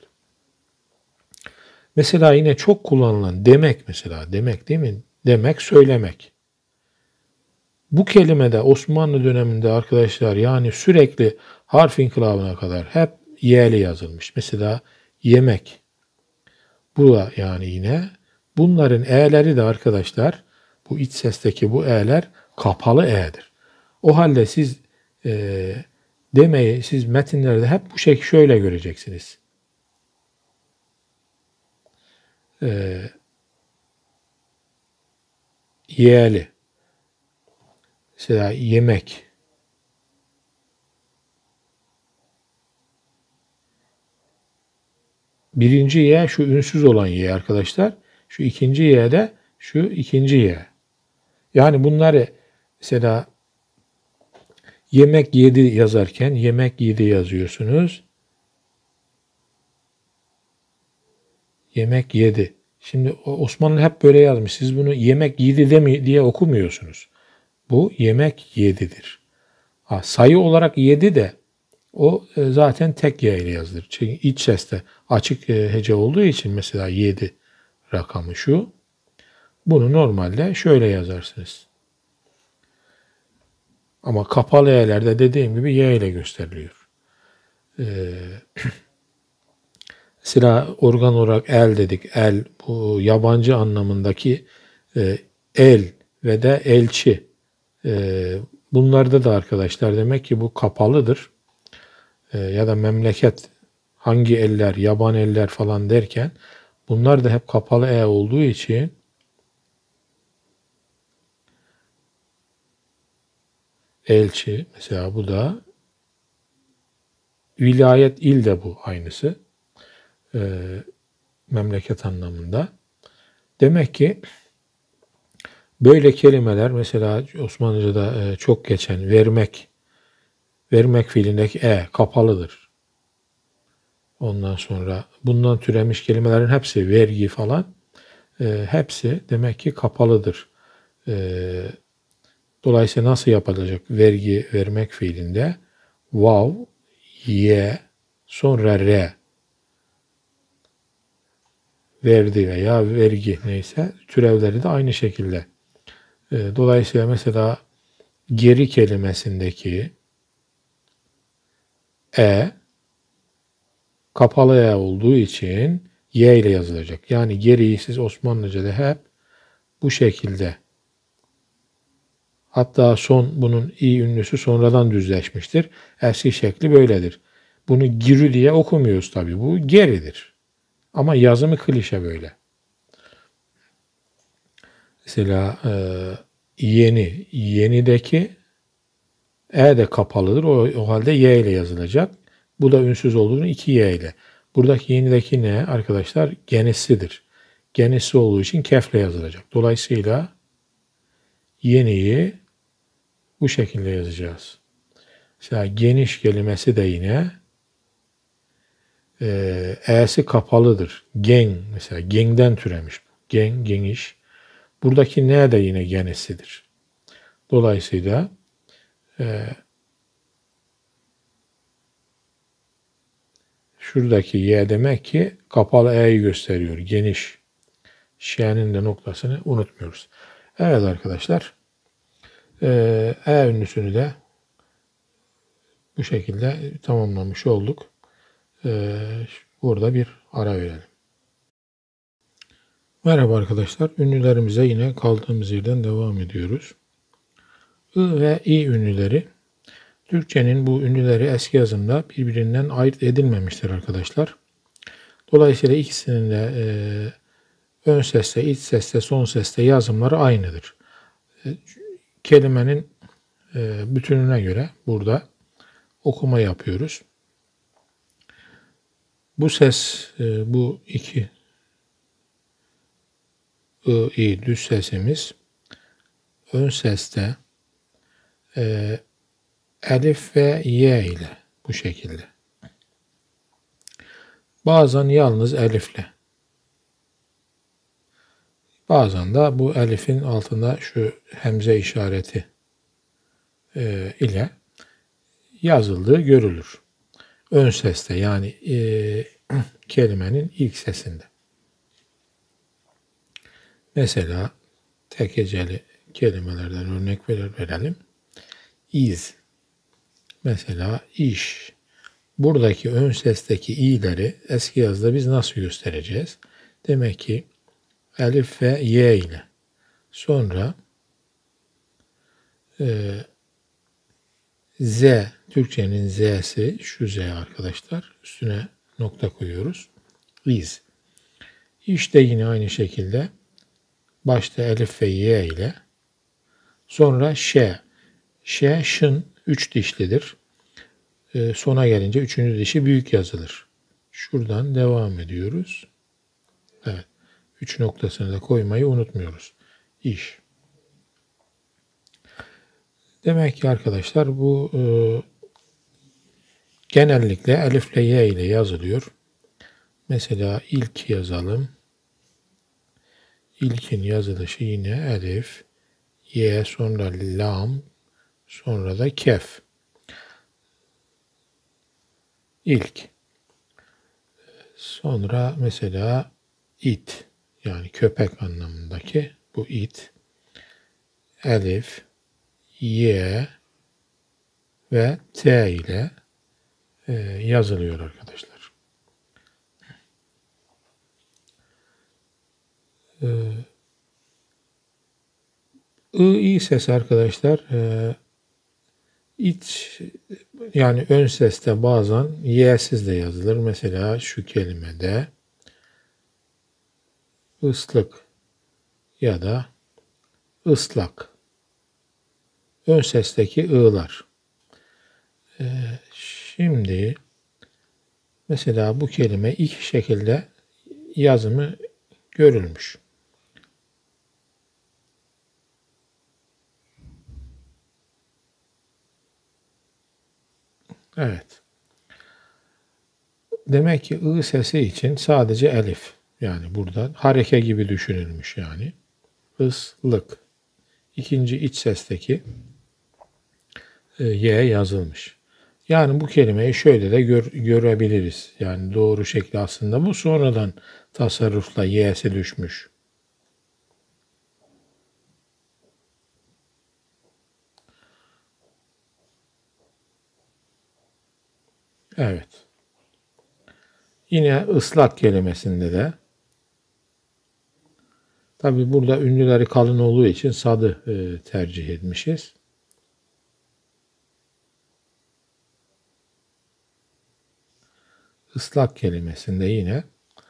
Mesela yine çok kullanılan demek, mesela demek değil mi? Demek, söylemek. Bu kelime de Osmanlı döneminde arkadaşlar yani sürekli harf inkılabına kadar hep y'li yazılmış. Mesela yemek. Bu da yani yine bunların e'leri de arkadaşlar bu iç sesteki bu e'ler kapalı e'dir. O halde siz demeyi siz metinlerde hep bu şekilde şöyle göreceksiniz. Yeğli. Mesela yemek. Birinci ye şu ünsüz olan ye arkadaşlar. Şu ikinci ye de şu ikinci ye. Yani bunları mesela yemek yedi yazarken yemek yedi yazıyorsunuz. Yemek yedi. Şimdi Osmanlı hep böyle yazmış. Siz bunu yemek yedi diye okumuyorsunuz. Bu yemek yedidir. Sayı olarak yedi de o zaten tek y ile yazılır. Çünkü iç seste açık hece olduğu için mesela 7 rakamı şu. Bunu normalde şöyle yazarsınız. Ama kapalı y'lerde dediğim gibi y ile gösteriliyor. Mesela organ olarak el dedik. El bu yabancı anlamındaki el ve de elçi. Bunlarda da arkadaşlar demek ki bu kapalıdır. Ya da memleket hangi eller, yaban eller falan derken bunlar da hep kapalı e olduğu için elçi mesela bu da vilayet il de bu aynısı. Memleket anlamında. Demek ki böyle kelimeler mesela Osmanlıca'da çok geçen vermek fiilindeki e kapalıdır. Ondan sonra bundan türemiş kelimelerin hepsi vergi falan hepsi demek ki kapalıdır. Dolayısıyla nasıl yapılacak vergi vermek fiilinde vav, ye, sonra re verdi veya vergi neyse türevleri de aynı şekilde. Dolayısıyla mesela geri kelimesindeki e kapalı e olduğu için y ile yazılacak. Yani geriyi siz Osmanlıca'da hep bu şekilde. Hatta bunun i ünlüsü sonradan düzleşmiştir. Eski şekli böyledir. Bunu girü diye okumuyoruz tabii. Bu geridir. Ama yazımı klişe böyle. Mesela yenideki e de kapalıdır. O halde y ile yazılacak. Bu da ünsüz olduğunu 2y ile. Buradaki yenideki ne arkadaşlar? Genisidir. Genisi olduğu için kefle yazılacak. Dolayısıyla yeniyi bu şekilde yazacağız. Mesela geniş kelimesi de yine e'si kapalıdır. Gen mesela gengden türemiş. Gen, geniş. Buradaki ne de yine genisidir. Dolayısıyla şuradaki y demek ki kapalı e'yi gösteriyor. Geniş. Ş'nin de noktasını unutmuyoruz. Evet arkadaşlar. E ünlüsünü de bu şekilde tamamlamış olduk. Burada bir ara verelim. Merhaba arkadaşlar. Ünlülerimize yine kaldığımız yerden devam ediyoruz. I ve i ünlüleri. Türkçenin bu ünlüleri eski yazımda birbirinden ayırt edilmemiştir arkadaşlar. Dolayısıyla ikisinin de ön sesle, iç sesle, son sesle yazımları aynıdır. Kelimenin bütününe göre burada okuma yapıyoruz. Bu ses, bu iki i düz sesimiz ön seste elif ve y ile bu şekilde. Bazen yalnız elifle. Bazen de bu elifin altında şu hemze işareti ile yazıldığı görülür. Ön seste yani kelimenin ilk sesinde. Mesela tek heceli kelimelerden örnek verelim. İz. Mesela iş. Buradaki ön sesteki i'leri eski yazıda biz nasıl göstereceğiz? Demek ki elif ve y ile. Sonra Z, Türkçenin Z'si şu Z arkadaşlar. Üstüne nokta koyuyoruz. İz. İşte yine aynı şekilde başta elif ve y ile sonra ş. Ş, şın 3 dişlidir. Sona gelince 3. dişi büyük yazılır. Şuradan devam ediyoruz. Evet. 3 noktasını da koymayı unutmuyoruz. İş. Demek ki arkadaşlar bu genellikle elif ile y ile yazılıyor. Mesela ilk yazalım. İlkin yazılışı yine elif, y, sonra lam, sonra da kef. İlk. Sonra mesela it, yani köpek anlamındaki bu it. Elif, y ve t ile yazılıyor arkadaşlar. I sesi arkadaşlar iç, yani ön seste bazen y'siz de yazılır. Mesela şu kelimede ıslık ya da ıslak. Ön sesteki ı'lar. Şimdi mesela bu kelime iki şekilde yazımı görülmüş. Evet. Demek ki ı sesi için sadece elif. Yani burada hareke gibi düşünülmüş yani. Islık. İkinci iç sesteki y yazılmış. Yani bu kelimeyi şöyle de görebiliriz. Yani doğru şekli aslında bu, sonradan tasarrufla y'si düşmüş. Evet. Yine ıslak kelimesinde de tabi burada ünlüleri kalın olduğu için sadı tercih etmişiz. Islak kelimesinde yine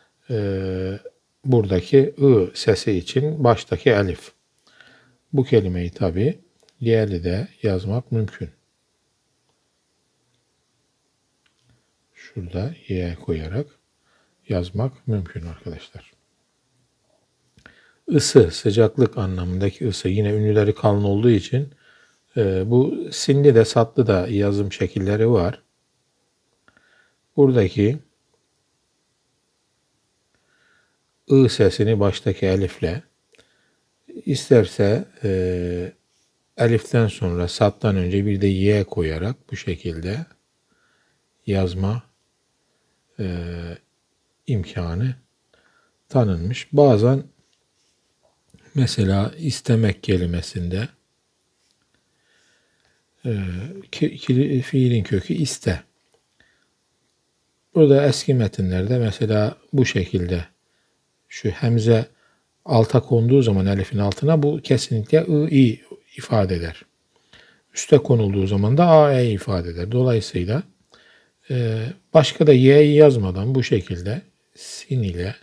buradaki ı sesi için baştaki elif. Bu kelimeyi tabi y'li de yazmak mümkün. Şurada y koyarak yazmak mümkün arkadaşlar. Isı, sıcaklık anlamındaki ısı. Yine ünlüleri kalın olduğu için bu sinli de satlı da yazım şekilleri var. Buradaki ı sesini baştaki elifle, isterse eliften sonra sattan önce bir de y koyarak bu şekilde yazma imkanı tanınmış. Bazen mesela istemek kelimesinde fiilin kökü iste. Burada eski metinlerde mesela bu şekilde şu hemze alta konduğu zaman elifin altına bu kesinlikle i ifade eder. Üste konulduğu zaman da ae ifade eder. Dolayısıyla başka da y'yi yazmadan bu şekilde sin ile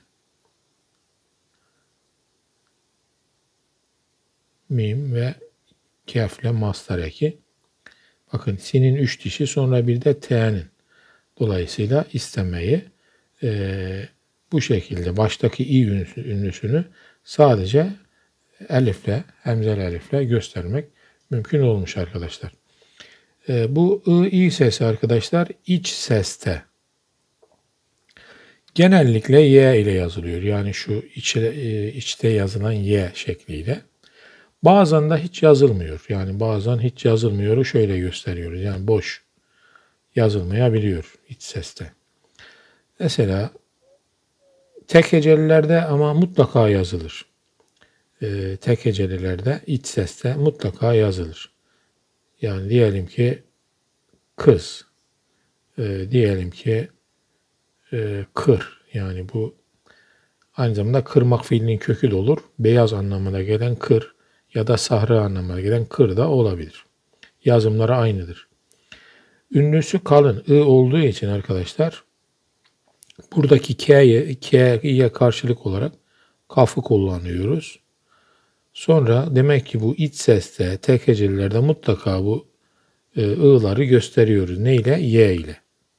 mim ve kefle mastar eki. Bakın sinin 3 dişi, sonra bir de t'nin. Dolayısıyla istemeyi bu şekilde baştaki i ünlüsünü sadece elifle, hemzeli elifle göstermek mümkün olmuş arkadaşlar. Bu i sesi arkadaşlar iç seste genellikle y ile yazılıyor. Yani şu içte yazılan y şekliyle. Bazen de hiç yazılmıyor. Yani bazen hiç yazılmıyor. Şöyle gösteriyoruz. Yani boş yazılmayabiliyor iç seste. Mesela tek hecelilerde ama mutlaka yazılır. Tek hecelilerde iç seste mutlaka yazılır. Yani diyelim ki kız, diyelim ki kır. Yani bu aynı zamanda kırmak fiilinin kökü de olur. Beyaz anlamına gelen kır ya da sahra anlamına gelen kır da olabilir. Yazımları aynıdır. Ünlüsü kalın I olduğu için arkadaşlar buradaki K'ye karşılık olarak kafı kullanıyoruz. Sonra demek ki bu iç seste, tek hecelilerde mutlaka bu I'ları gösteriyoruz. Ne ile? Y ile.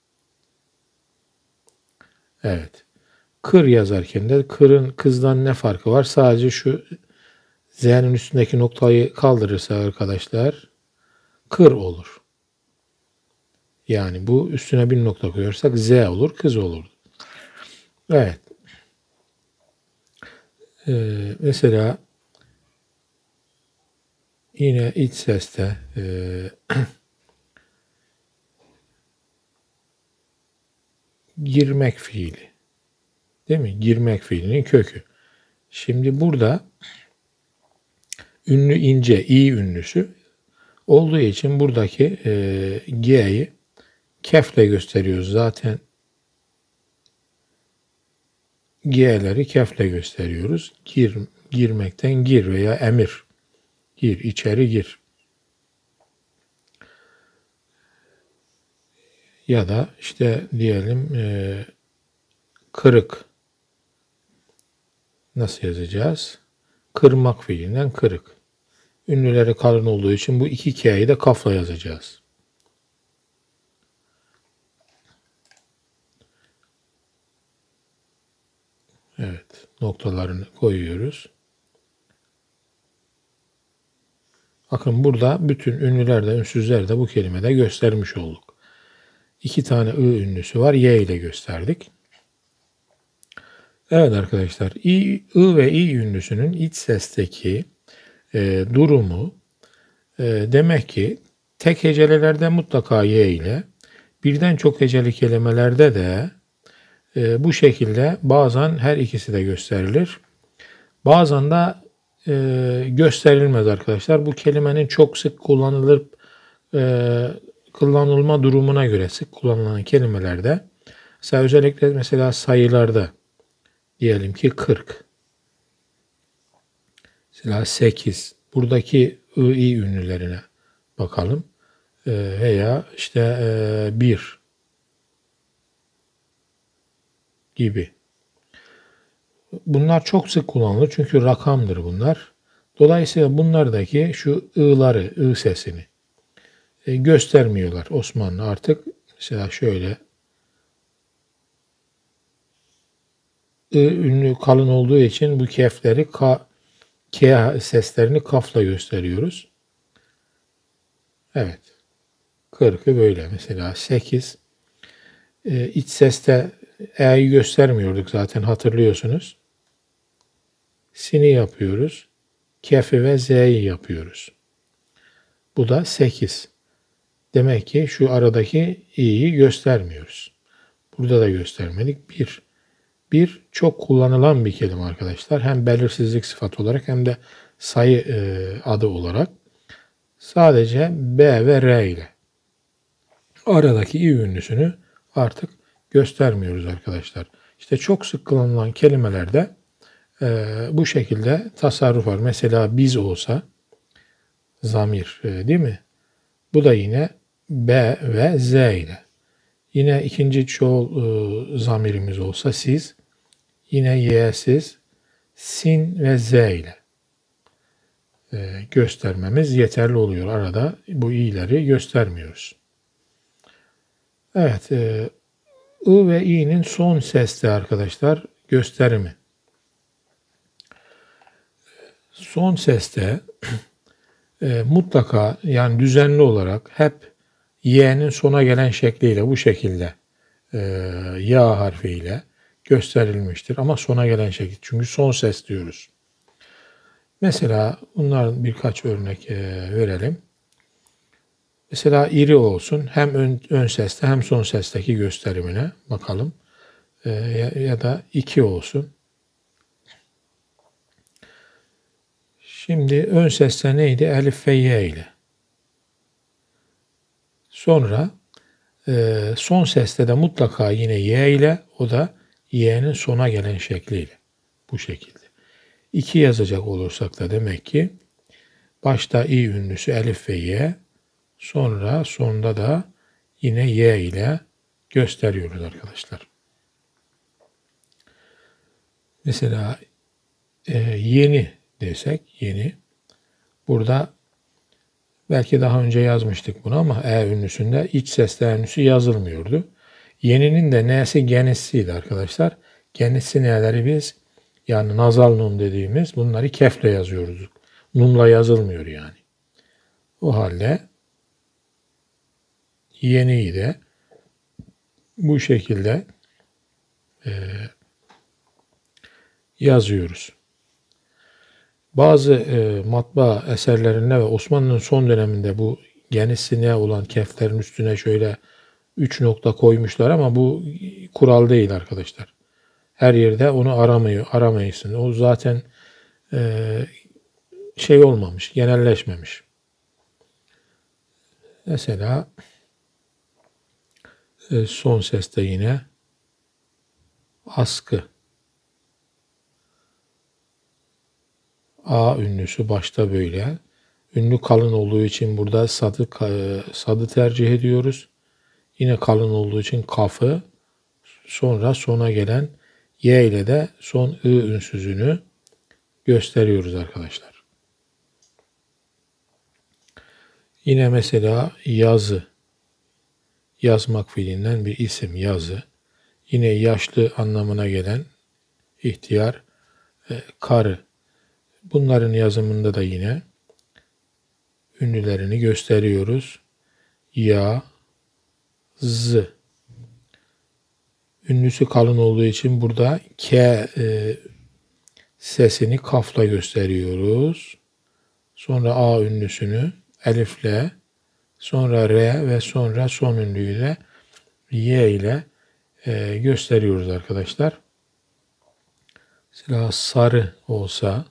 Evet. Kır yazarken de kırın kızdan ne farkı var? Sadece şu Z'nin üstündeki noktayı kaldırırsa arkadaşlar kır olur. Yani bu üstüne bir nokta koyarsak Z olur, kız olur. Evet. Mesela yine iç seste girmek fiili. Değil mi? Girmek fiilinin kökü. Şimdi burada ünlü ince i ünlüsü olduğu için buradaki G'yi kefle gösteriyoruz. Zaten G'leri kefle gösteriyoruz. Girmekten gir veya emir. Gir, içeri gir. Ya da işte diyelim kırık. Nasıl yazacağız? Kırmak fiilinden kırık. Ünlüleri kalın olduğu için bu iki K'yi de kafla yazacağız. Evet, noktalarını koyuyoruz. Bakın burada bütün ünlüler de ünsüzler de bu kelimede göstermiş olduk. İki tane I ünlüsü var. Y ile gösterdik. Evet arkadaşlar. I ve I ünlüsünün iç sesteki durumu demek ki tek hecelelerde mutlaka Y ile birden çok heceli kelimelerde de bu şekilde bazen her ikisi de gösterilir. Bazen de gösterilmez arkadaşlar. Bu kelimenin çok sık kullanılma durumuna göre sık kullanılan kelimelerde özellikle sayılarda diyelim ki 40 mesela 8 buradaki I ünlülerine bakalım veya işte 1 gibi. Bunlar çok sık kullanılır çünkü rakamdır bunlar. Dolayısıyla bunlardaki şu I sesini göstermiyorlar Osmanlı artık. Mesela şöyle ünlü kalın olduğu için bu kefleri K seslerini kafla gösteriyoruz. Evet. 40'ı böyle. Mesela 8 iç seste E'yi göstermiyorduk zaten hatırlıyorsunuz. Sin'i yapıyoruz. Kef'i ve Z'yi yapıyoruz. Bu da 8. Demek ki şu aradaki i'yi göstermiyoruz. Burada da göstermedik. 1. 1 çok kullanılan bir kelime arkadaşlar. Hem belirsizlik sıfatı olarak hem de sayı adı olarak. Sadece B ve R ile. Aradaki i ünlüsünü artık göstermiyoruz arkadaşlar. İşte çok sık kullanılan kelimelerde bu şekilde tasarruf var. Mesela biz olsa zamir değil mi? Bu da yine B ve Z ile. Yine ikinci çoğul zamirimiz olsa siz, yine y'siz, sin ve z ile göstermemiz yeterli oluyor. Arada bu i'leri göstermiyoruz. Evet, I ve i'nin son sesli arkadaşlar gösterimi. Son seste mutlaka yani düzenli olarak hep y'nin sona gelen şekliyle bu şekilde ya harfiyle gösterilmiştir. Ama sona gelen şekil. Çünkü son ses diyoruz. Mesela bunların birkaç örnek verelim. Mesela iri olsun. Hem ön seste hem son sesteki gösterimine bakalım. Ya da 2 olsun. Şimdi ön seste neydi? Elif ve Y ile. Sonra son seste de mutlaka yine Y ile, o da Y'nin sona gelen şekliyle. Bu şekilde. 2 yazacak olursak da demek ki başta i ünlüsü elif ve y, sonra sonda da yine Y ile gösteriyoruz arkadaşlar. Mesela yeni desek, yeni. Burada belki daha önce yazmıştık bunu ama E ünlüsünde iç sesli ünlüsü yazılmıyordu. Yeninin de N'si genissiydi arkadaşlar. Genisi neleri biz? Yani nazal nun dediğimiz bunları kefle yazıyoruz. Nunla yazılmıyor yani. O halde yeniyi de bu şekilde yazıyoruz. Bazı matbaa eserlerinde ve Osmanlı'nın son döneminde bu genisine olan keflerin üstüne şöyle 3 nokta koymuşlar ama bu kural değil arkadaşlar. Her yerde onu aramayısın. O zaten şey olmamış, genelleşmemiş. Mesela son seste yine askı. A ünlüsü başta böyle. Ünlü kalın olduğu için burada sadı tercih ediyoruz. Yine kalın olduğu için kafı. Sonra sona gelen Y ile de son I ünsüzünü gösteriyoruz arkadaşlar. Yine mesela yazı. Yazmak fiilinden bir isim yazı. Yine yaşlı anlamına gelen ihtiyar, karı. Bunların yazımında da yine ünlülerini gösteriyoruz. Ya, z. Ünlüsü kalın olduğu için burada K sesini kafla gösteriyoruz. Sonra A ünlüsünü elifle, sonra R ve sonra son ünlüyü de Y ile gösteriyoruz arkadaşlar. Mesela sarı olsa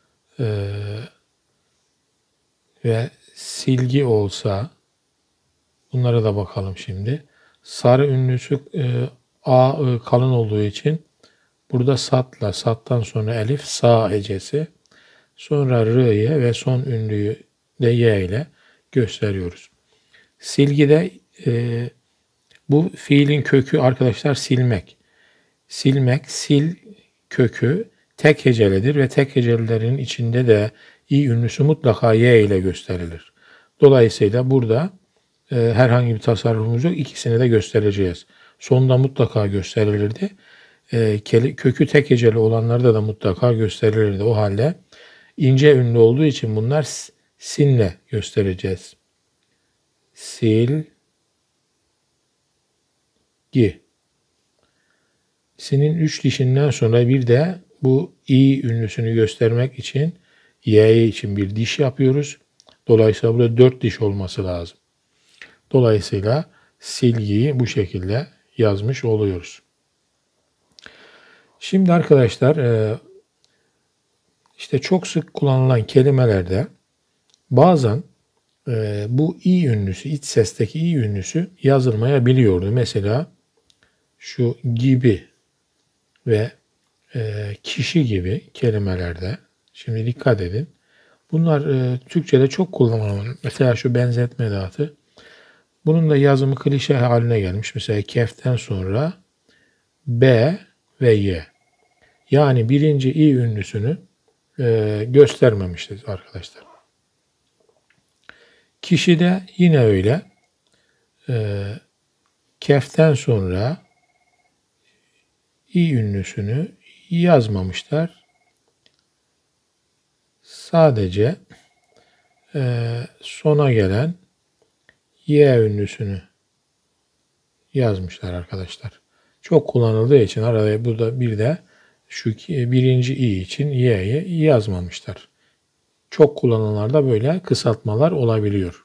ve silgi olsa, bunlara da bakalım şimdi. Sarı ünlüsü A kalın olduğu için burada sattan sonra elif sa hecesi, sonra r'ye ve son ünlüyü de y ile gösteriyoruz. Silgide bu fiilin kökü arkadaşlar silmek. Sil kökü tek hecelidir ve tek hecelilerin içinde de i ünlüsü mutlaka y ile gösterilir. Dolayısıyla burada herhangi bir tasarrufumuz yok. İkisini de göstereceğiz. Sonda mutlaka gösterilirdi. Kökü tek heceli olanlarda da mutlaka gösterilirdi. O halde ince ünlü olduğu için bunlar sinle göstereceğiz. Silgi. Sinin 3 dişinden sonra bir de bu i ünlüsünü göstermek için y için bir diş yapıyoruz. Dolayısıyla burada 4 diş olması lazım. Dolayısıyla silgiyi bu şekilde yazmış oluyoruz. Şimdi arkadaşlar işte çok sık kullanılan kelimelerde bazen bu i ünlüsü, iç sesteki i ünlüsü yazılmayabiliyordu. Mesela şu gibi ve kişi gibi kelimelerde, şimdi dikkat edin. Bunlar Türkçe'de çok kullanılan. Mesela şu benzetme edatı. Bunun da yazımı klişe haline gelmiş. Mesela keften sonra B ve Y. Yani birinci i ünlüsünü göstermemiştir arkadaşlar. Kişide yine öyle. Keften sonra i ünlüsünü yazmamışlar. Sadece sona gelen y ünlüsünü yazmışlar arkadaşlar. Çok kullanıldığı için arada burada bir de şu birinci i için y'yi yazmamışlar. Çok kullanılanlarda böyle kısaltmalar olabiliyor.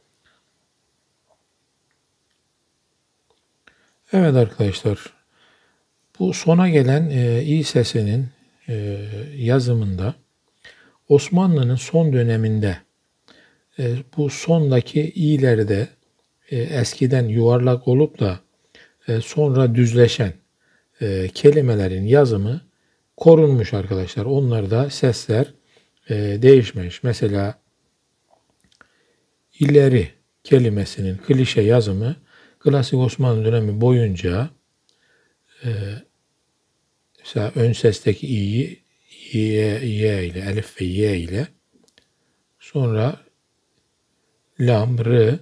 Evet arkadaşlar, bu sona gelen i sesinin yazımında Osmanlı'nın son döneminde bu sondaki i'leri de eskiden yuvarlak olup da sonra düzleşen kelimelerin yazımı korunmuş arkadaşlar. Onlarda sesler değişmemiş. Mesela ileri kelimesinin klişe yazımı Klasik Osmanlı dönemi boyunca mesela ön sesteki i'yi y ile, elif ve y ile, sonra lam, r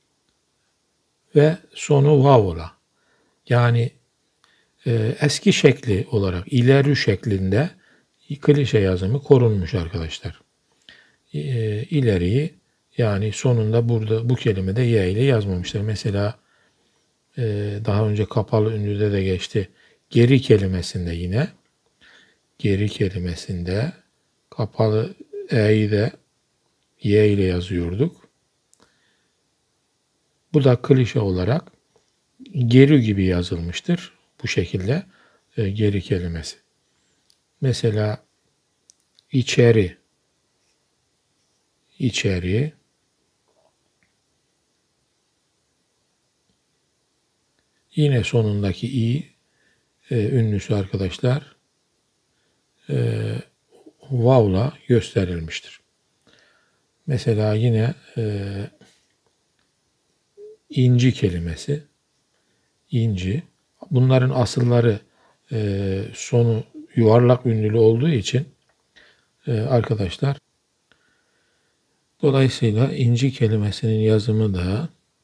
ve sonu vav'la. Yani eski şekli olarak ileri şeklinde klişe yazımı korunmuş arkadaşlar. İleriyi yani sonunda burada bu kelimede y ile yazmamışlar. Mesela daha önce kapalı ünlüde de geçti. Geri kelimesinde yine geri kelimesinde kapalı e'yi de y ile yazıyorduk. Bu da klişe olarak geri gibi yazılmıştır. Bu şekilde geri kelimesi. Mesela içeri, içeri, yine sonundaki i ünlüsü arkadaşlar vav'la gösterilmiştir. Mesela yine inci kelimesi, inci. Bunların asılları sonu yuvarlak ünlülü olduğu için arkadaşlar, dolayısıyla inci kelimesinin yazımı da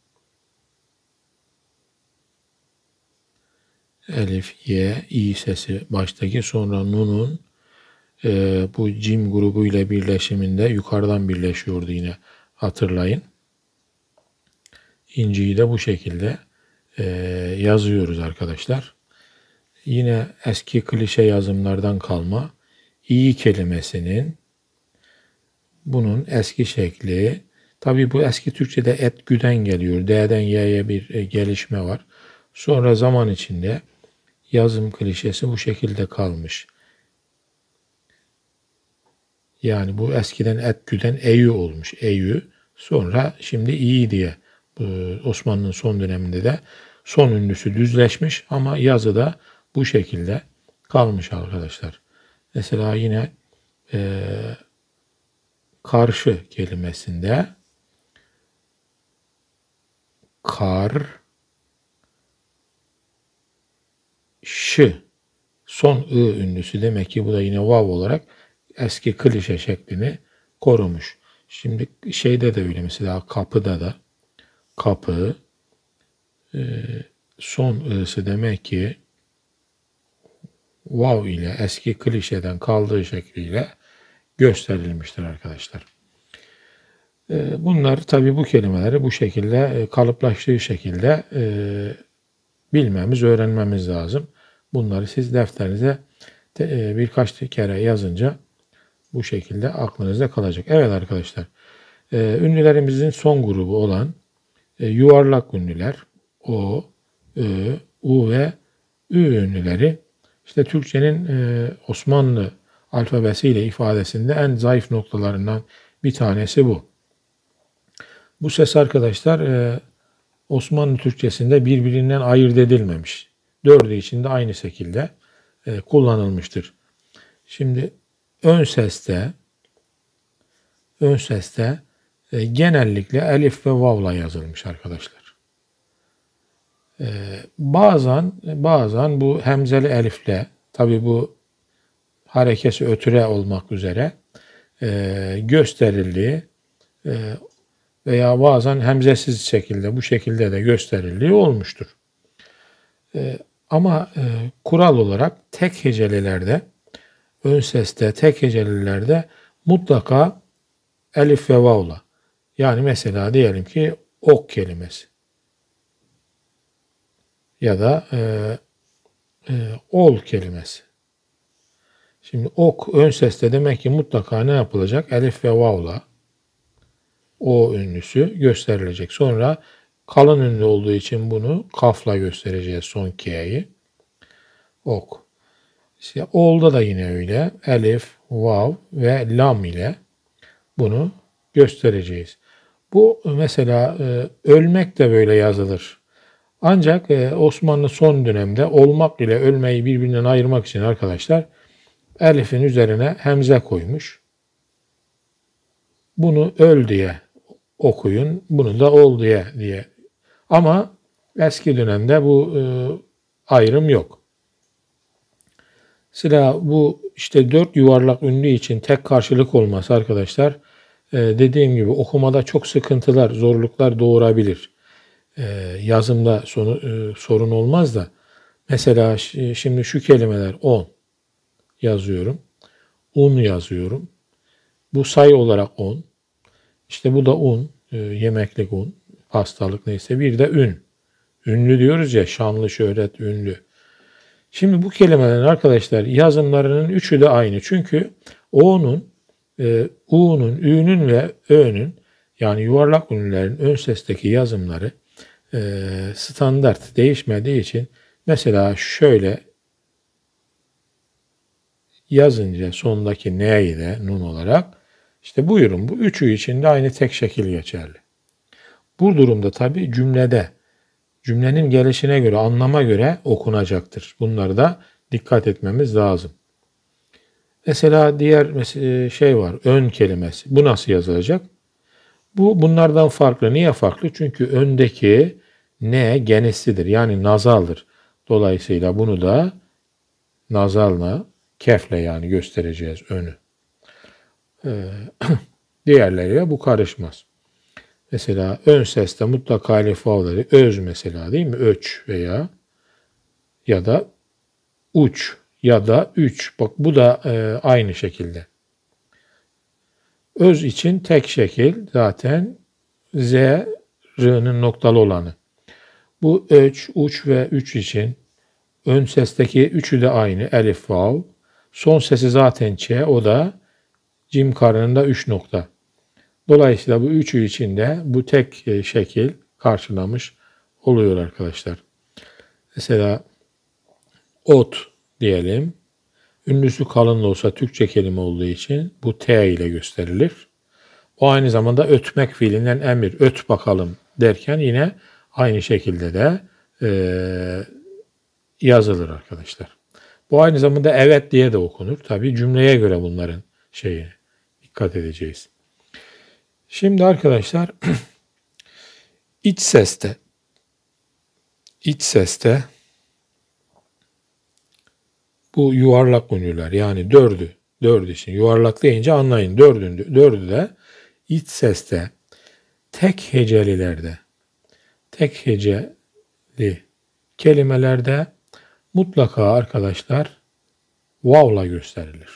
elif, y, i sesi baştaki, sonra nun'un bu cim grubu ile birleşiminde yukarıdan birleşiyordu yine, hatırlayın. İnciyi de bu şekilde yazıyoruz arkadaşlar. Yine eski klişe yazımlardan kalma i kelimesinin bunun eski şekli, tabi bu eski Türkçe'de et güden geliyor. D'den y'ye bir gelişme var. Sonra zaman içinde yazım klişesi bu şekilde kalmış. Yani bu eskiden et güden eyü olmuş. Eyü. Sonra şimdi iyi diye. Osmanlı'nın son döneminde de son ünlüsü düzleşmiş ama yazıda bu şekilde kalmış arkadaşlar. Mesela yine karşı kelimesinde kar, şı, son ı ünlüsü, demek ki bu da yine vav olarak eski klişe şeklini korumuş. Şimdi şeyde de öyle, mesela kapıda da kapı son ı'sı demek ki vav ile eski klişeden kaldığı şekliyle gösterilmiştir arkadaşlar. Bunlar tabi, bu kelimeleri bu şekilde kalıplaştığı şekilde bilmemiz, öğrenmemiz lazım. Bunları siz defterinize birkaç kere yazınca bu şekilde aklınızda kalacak. Evet arkadaşlar, ünlülerimizin son grubu olan yuvarlak ünlüler, o, ö, u ve ü ünlüleri, işte Türkçenin Osmanlı alfabesiyle ifadesinde en zayıf noktalarından bir tanesi bu. Bu ses arkadaşlar Osmanlı Türkçesinde birbirinden ayırt edilmemiş. Dördü içinde aynı şekilde kullanılmıştır. Şimdi ön seste genellikle elif ve vav'la yazılmış arkadaşlar. Bazen bu hemzeli elifle, tabi bu harekesi ötüre olmak üzere gösterildiği veya bazen hemzesiz şekilde, bu şekilde de gösterildiği olmuştur. Ama kural olarak tek hecelilerde, ön seste tek hecelilerde mutlaka elif ve vav'la. Yani mesela diyelim ki ok kelimesi ya da ol kelimesi. Şimdi ok ön seste demek ki mutlaka ne yapılacak? Elif ve vav'la o ünlüsü gösterilecek. Sonra kalın ünlü olduğu için bunu kafla göstereceğiz, son k'yi. Ok. İşte ol'da da yine öyle. Elif, vav ve lam ile bunu göstereceğiz. Bu mesela ölmek de böyle yazılır. Ancak Osmanlı son dönemde olmak ile ölmeyi birbirinden ayırmak için arkadaşlar elifin üzerine hemze koymuş. Bunu öl diye okuyun, bunu da ol diye. Ama Eski dönemde bu ayrım yok. Sıra bu işte 4 yuvarlak ünlü için tek karşılık olması arkadaşlar. Dediğim gibi okumada çok sıkıntılar, zorluklar doğurabilir. Yazımda sorun olmaz da. Mesela şimdi şu kelimeler 10 yazıyorum. Un yazıyorum. Bu sayı olarak 10. İşte bu da un, yemeklik un, pastalık neyse. Bir de ün. Ünlü diyoruz ya, şanlı, şöhret, ünlü. Şimdi bu kelimelerin arkadaşlar yazımlarının üçü de aynı. Çünkü O'nun, U'nun, Ü'nün ve Ö'nün yani yuvarlak ünlülerin ön sesteki yazımları standart değişmediği için mesela şöyle yazınca sondaki N'yi de nun olarak işte buyurun bu üçü için de aynı tek şekil geçerli. Bu durumda tabi cümlenin gelişine göre, anlama göre okunacaktır. Bunları da dikkat etmemiz lazım. Mesela diğer şey var, ön kelimesi. Bu nasıl yazılacak? Bu bunlardan farklı. Niye farklı? Çünkü öndeki ne genisidir. Yani nazaldır. Dolayısıyla bunu da nazalla, kefle yani göstereceğiz önü. Diğerleriyle bu karışmaz. Mesela ön seste mutlaka elif vavları öz mesela değil mi? Öç veya ya da uç ya da üç. Bak bu da aynı şekilde. Öz için tek şekil zaten Z, R'nın noktalı olanı. Bu öç, uç ve üç için ön sesteki üçü de aynı. Elif, vav. Son sesi zaten ç, o da cim karnında 3 nokta. Dolayısıyla bu üçü için de bu tek şekil karşılamış oluyor arkadaşlar. Mesela ot diyelim. Ünlüsü kalın olsa Türkçe kelime olduğu için bu T ile gösterilir. O aynı zamanda ötmek fiilinden emir. Öt bakalım derken yine aynı şekilde de yazılır arkadaşlar. Bu aynı zamanda evet diye de okunur. Tabii cümleye göre bunların şeyine dikkat edeceğiz. Şimdi arkadaşlar iç seste bu yuvarlak ünlüler yani dördü için yuvarlak deyince anlayın dördü de iç seste tek hecelilerde tek heceli kelimelerde mutlaka arkadaşlar vav'la gösterilir.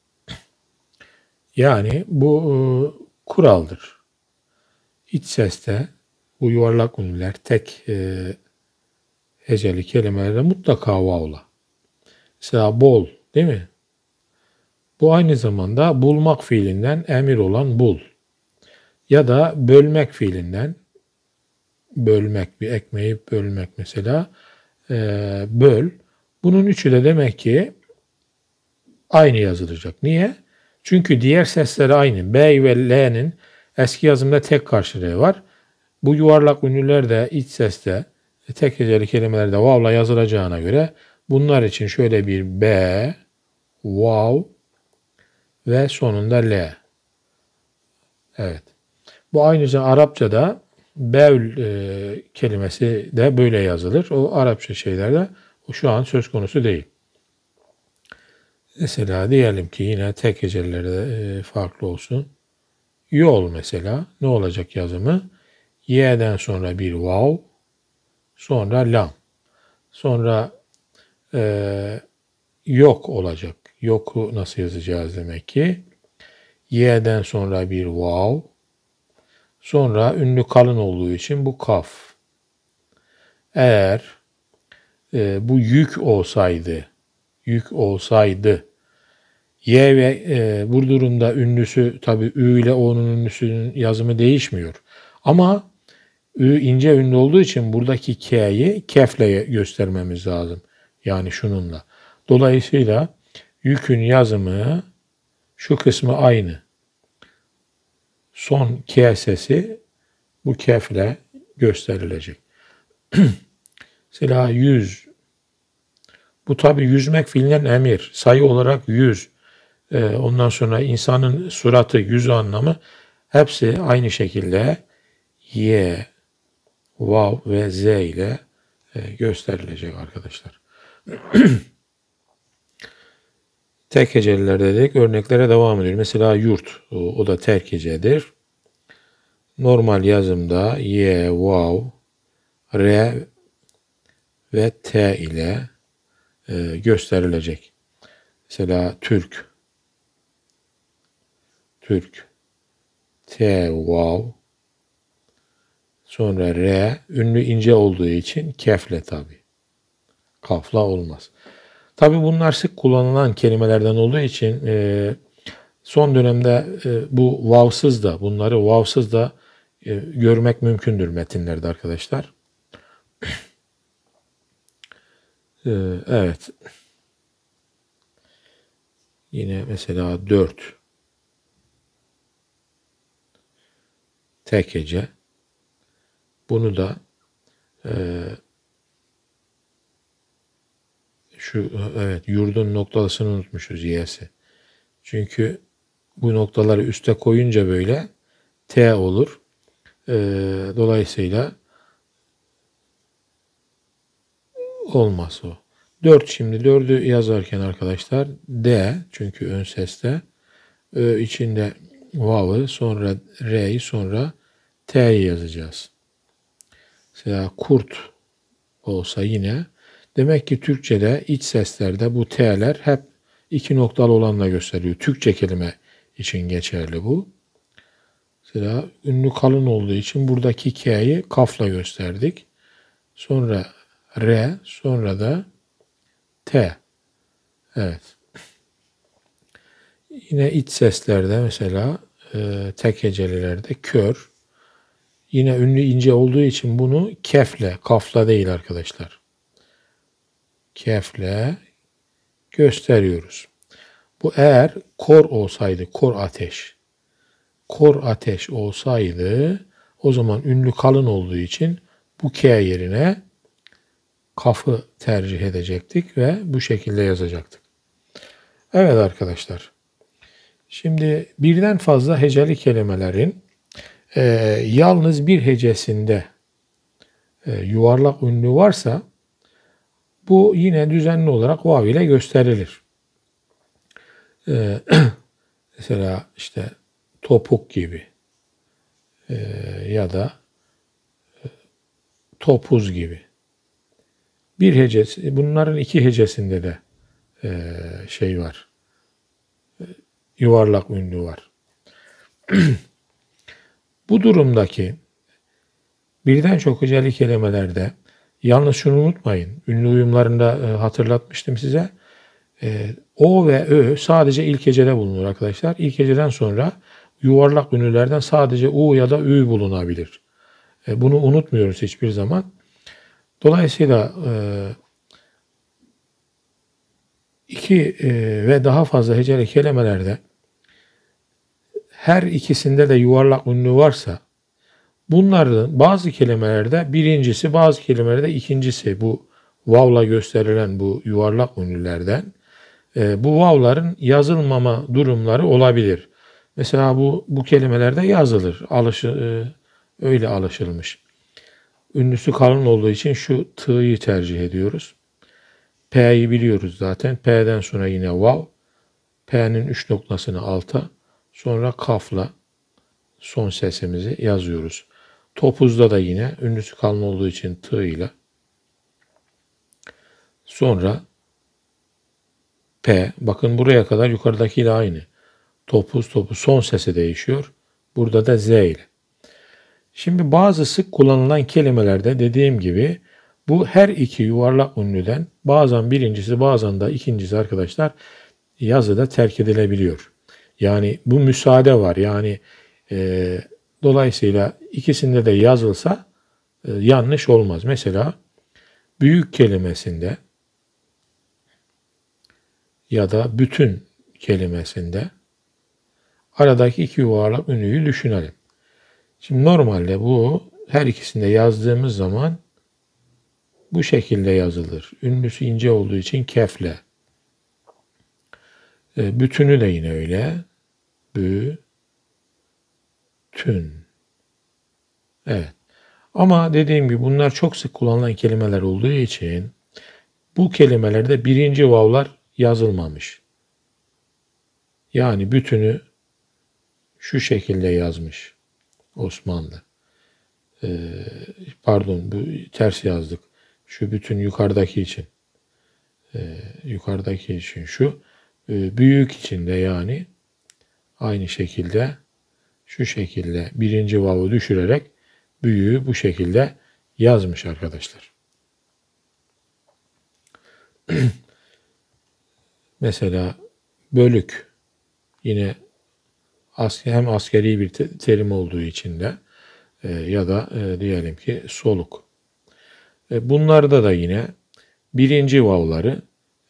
Yani bu kuraldır. İç seste bu yuvarlak ünlüler tek heceli kelimelerde mutlaka vav'la. Mesela bol değil mi? Bu aynı zamanda bulmak fiilinden emir olan bul. Ya da bölmek fiilinden bölmek, bir ekmeği bölmek mesela böl. Bunun üçü de demek ki aynı yazılacak. Niye? Çünkü diğer sesleri aynı. B ve L'nin eski yazımda tek karşılığı var. Bu yuvarlak ünlüler de iç seste tek heceli kelimelerde vav'la yazılacağına göre bunlar için şöyle bir B, vav ve sonunda L. Evet. Bu ayrıca Arapçada bevl kelimesi de böyle yazılır. O Arapça şeylerde o şu an söz konusu değil. Mesela diyelim ki yine tek hecelilerde farklı olsun. Yol mesela ne olacak yazımı? Y'den sonra bir vav, sonra lam. Sonra yok olacak. Yoku nasıl yazacağız demek ki? Y'den sonra bir vav. Sonra ünlü kalın olduğu için bu kaf. Eğer bu yük olsaydı Y ve bu durumda ünlüsü tabi Ü ile O'nun ünlüsünün yazımı değişmiyor. Ama Ü ince ünlü olduğu için buradaki K'yi kefle göstermemiz lazım. Yani şununla. Dolayısıyla yükün yazımı şu kısmı aynı. Son K sesi bu kefle gösterilecek. Mesela 100. Bu tabi yüzmek fiilinden emir. Sayı olarak 100. Ondan sonra insanın suratı, yüzü anlamı hepsi aynı şekilde Y, vav ve Z ile gösterilecek arkadaşlar. Tek heceliler dedik. Örneklere devam ediyor. Mesela yurt. O da tek hecedir. Normal yazımda y, vav, r ve t ile gösterilecek. Mesela Türk. Türk. T, vav. Sonra r. Ünlü ince olduğu için kefle tabi. Kafla olmaz. Tabi bunlar sık kullanılan kelimelerden olduğu için son dönemde bu vavsız da, bunları vavsız da görmek mümkündür metinlerde arkadaşlar. Evet. Yine mesela 4. Tek hece. Bunu da evet, yurdun noktalısını unutmuşuz y'si. Çünkü bu noktaları üste koyunca böyle t olur. Dolayısıyla olmaz o. 4, şimdi 4'ü yazarken arkadaşlar D, çünkü ön seste, içinde vav'ı, sonra R'yi, sonra T'yi yazacağız. Mesela kurt olsa yine, demek ki Türkçe'de iç seslerde bu T'ler hep iki noktalı olanla gösteriyor. Türkçe kelime için geçerli bu. Mesela ünlü kalın olduğu için buradaki K'yi kafla gösterdik. Sonra R, sonra da T. Evet. Yine iç seslerde mesela tek hecelilerde kör. Yine ünlü ince olduğu için bunu kefle, kafla değil arkadaşlar. Kefle gösteriyoruz. Bu eğer kor olsaydı, kor ateş. Kor ateş olsaydı o zaman ünlü kalın olduğu için bu K yerine kafı tercih edecektik ve bu şekilde yazacaktık. Evet arkadaşlar. Şimdi birden fazla heceli kelimelerin yalnız bir hecesinde yuvarlak ünlü varsa bu yine düzenli olarak vav ile gösterilir. Mesela işte topuk gibi ya da topuz gibi. Bir hecesi, bunların iki hecesinde de şey var. Yuvarlak ünlü var. Bu durumdaki birden çok heceli kelimelerde yalnız şunu unutmayın. Ünlü uyumlarında hatırlatmıştım size. O ve Ö sadece ilk hecede bulunur arkadaşlar. İlk heceden sonra yuvarlak ünlülerden sadece U ya da Ü bulunabilir. Bunu unutmuyoruz hiçbir zaman. Dolayısıyla iki ve daha fazla heceli kelimelerde her ikisinde de yuvarlak ünlü varsa bunların bazı kelimelerde birincisi, bazı kelimelerde ikincisi, bu vav'la gösterilen bu yuvarlak ünlülerden bu vav'ların yazılmama durumları olabilir. Mesela bu kelimelerde yazılır. Öyle alışılmış. Ünlüsü kalın olduğu için şu t'yi tercih ediyoruz. P'yi biliyoruz zaten. P'den sonra yine vav. P'nin 3 noktasını alta, sonra kafla son sesimizi yazıyoruz. Topuzda da yine ünlüsü kalın olduğu için t ile, sonra P. Bakın buraya kadar yukarıdakiyle aynı. Topuz, son sesi değişiyor. Burada da Z ile. Şimdi bazı sık kullanılan kelimelerde dediğim gibi bu her iki yuvarlak ünlüden bazen birincisi bazen de ikincisi arkadaşlar yazıda terk edilebiliyor. Yani bu müsaade var. Yani dolayısıyla ikisinde de yazılsa yanlış olmaz. Mesela büyük kelimesinde ya da bütün kelimesinde aradaki iki yuvarlak ünlüyü düşünelim. Şimdi normalde bu her ikisinde yazdığımız zaman bu şekilde yazılır. Ünlüsü ince olduğu için kefle. Bütünü de yine öyle. Bütün. Evet. Ama dediğim gibi bunlar çok sık kullanılan kelimeler olduğu için bu kelimelerde birinci vavlar yazılmamış. Yani bütünü şu şekilde yazmış Osmanlı. Pardon, bu ters yazdık. Şu bütün yukarıdaki için. Yukarıdaki için şu. Büyük için de yani aynı şekilde şu şekilde birinci vav'ı düşürerek büyüğü bu şekilde yazmış arkadaşlar. Mesela bölük yine hem askeri bir terim olduğu için de ya da diyelim ki soluk. Bunlarda da yine birinci vav'ları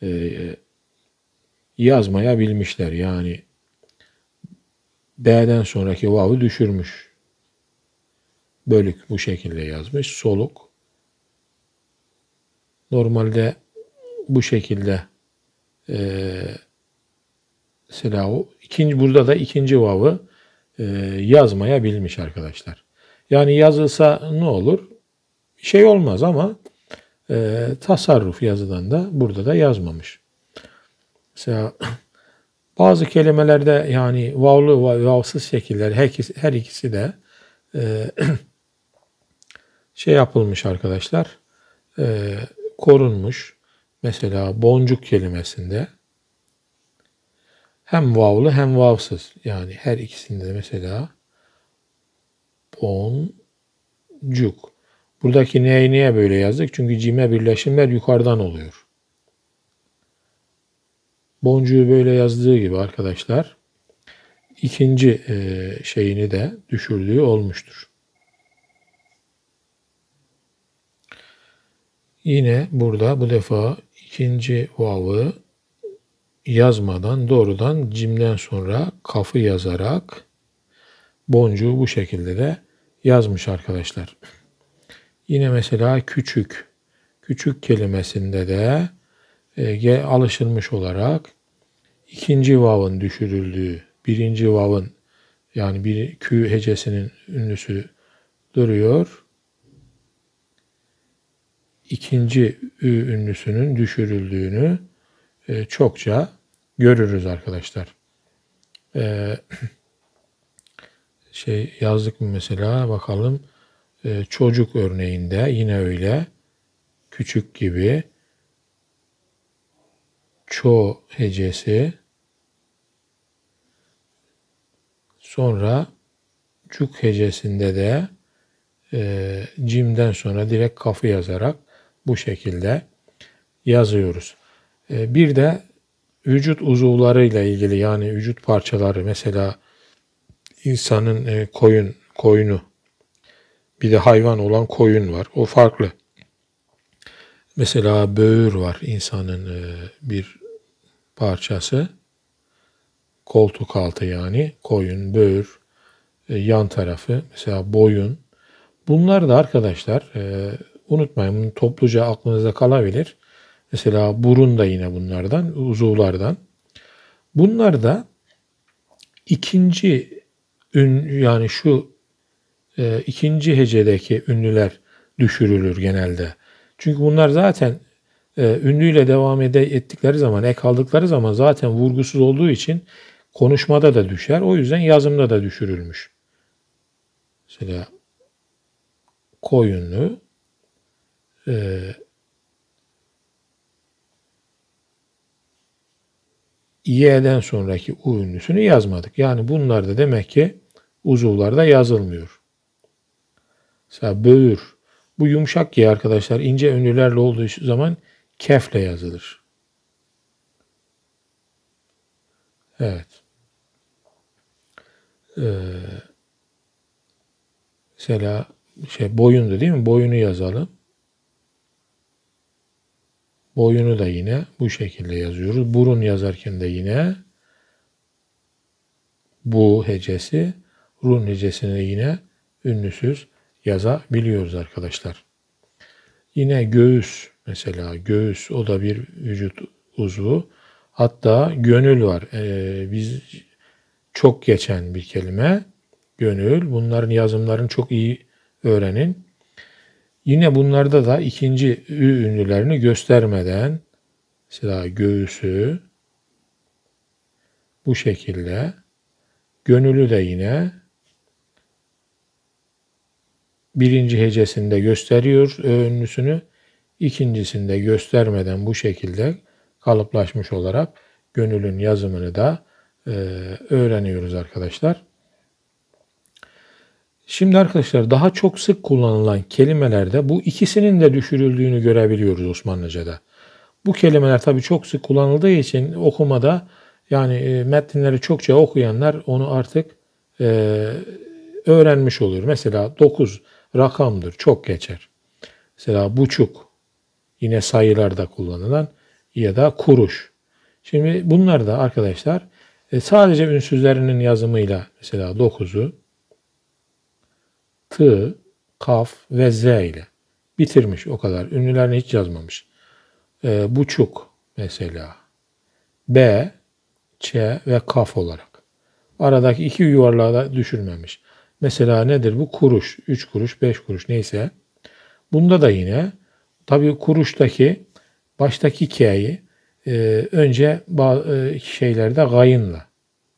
yazmaya bilmişler. Yani B'den sonraki vav'ı düşürmüş. Bölük bu şekilde yazmış. Soluk normalde bu şekilde mesela burada da ikinci vav'ı yazmaya bilmiş arkadaşlar. Yani yazılsa ne olur? Bir şey olmaz ama tasarruf yazıdan da burada da yazmamış. Mesela bazı kelimelerde yani vav'lı ve vav'sız şekiller her ikisi de şey yapılmış arkadaşlar. Korunmuş. Mesela boncuk kelimesinde hem vav'lı hem vav'sız. Yani her ikisinde de mesela boncuk. Buradaki neyi niye böyle yazdık? Çünkü cime birleşimler yukarıdan oluyor. Boncuğu böyle yazdığı gibi arkadaşlar ikinci şeyini de düşürdüğü olmuştur. Yine burada bu defa ikinci vav'ı yazmadan doğrudan cimden sonra kafı yazarak boncuğu bu şekilde de yazmış arkadaşlar. Yine mesela küçük. Küçük kelimesinde de alışılmış olarak ikinci vav'ın düşürüldüğü, birinci vav'ın yani bir kü hecesinin ünlüsü duruyor. İkinci ü ünlüsünün düşürüldüğünü çokça görürüz arkadaşlar. Şey yazdık mı mesela bakalım. Çocuk örneğinde yine öyle. Küçük gibi. Ço hecesi. Sonra cuk hecesinde de cimden sonra direkt kafı yazarak bu şekilde yazıyoruz. Bir de vücut uzuvlarıyla ilgili yani vücut parçaları mesela insanın koyunu bir de hayvan olan koyun var. O farklı. Mesela böğür var insanın bir parçası. Koltuk altı yani koyun, böğür, yan tarafı mesela boyun. Bunlar da arkadaşlar unutmayın bunun topluca aklınızda kalabilir. Mesela burun da yine bunlardan, uzuvlardan. Bunlar da ikinci yani şu ikinci hecedeki ünlüler düşürülür genelde. Çünkü bunlar zaten ünlüyle devam ettikleri zaman, ek aldıkları zaman zaten vurgusuz olduğu için konuşmada da düşer. O yüzden yazımda da düşürülmüş. Mesela koyunlu y'den sonraki u ünlüsünü yazmadık. Yani bunlar da demek ki uzuvlarda yazılmıyor. Mesela böğür. Bu yumuşak y arkadaşlar ince ünlülerle olduğu zaman kefle yazılır. Evet. Mesela boyundu değil mi? Boyunu yazalım. Boyunu da yine bu şekilde yazıyoruz. Burun yazarken de yine bu hecesi, run hecesini yine ünlüsüz yazabiliyoruz arkadaşlar. Yine göğüs mesela göğüs o da bir vücut uzvu. Hatta gönül var. Biz çok geçen bir kelime gönül. Bunların yazımlarını çok iyi öğrenin. Yine bunlarda da ikinci ü ünlülerini göstermeden, mesela göğüsü bu şekilde, gönülü de yine birinci hecesinde gösteriyor ö ünlüsünü, ikincisinde göstermeden bu şekilde kalıplaşmış olarak gönülün yazımını da öğreniyoruz arkadaşlar. Şimdi arkadaşlar daha çok sık kullanılan kelimelerde bu ikisinin de düşürüldüğünü görebiliyoruz Osmanlıca'da. Bu kelimeler tabii çok sık kullanıldığı için okumada yani metinleri çokça okuyanlar onu artık öğrenmiş oluyor. Mesela 9 rakamdır, çok geçer. Mesela buçuk yine sayılarda kullanılan ya da kuruş. Şimdi bunlar da arkadaşlar sadece ünsüzlerinin yazımıyla mesela 9'u T, kaf ve z ile bitirmiş o kadar. Ünlülerini hiç yazmamış. Buçuk mesela B, Ç ve kaf olarak. Aradaki iki yuvarlağı da düşürmemiş. Mesela nedir bu? Kuruş, 3 kuruş, 5 kuruş neyse. Bunda da yine tabii kuruştaki baştaki K'yi önce bazı şeylerde gayınla.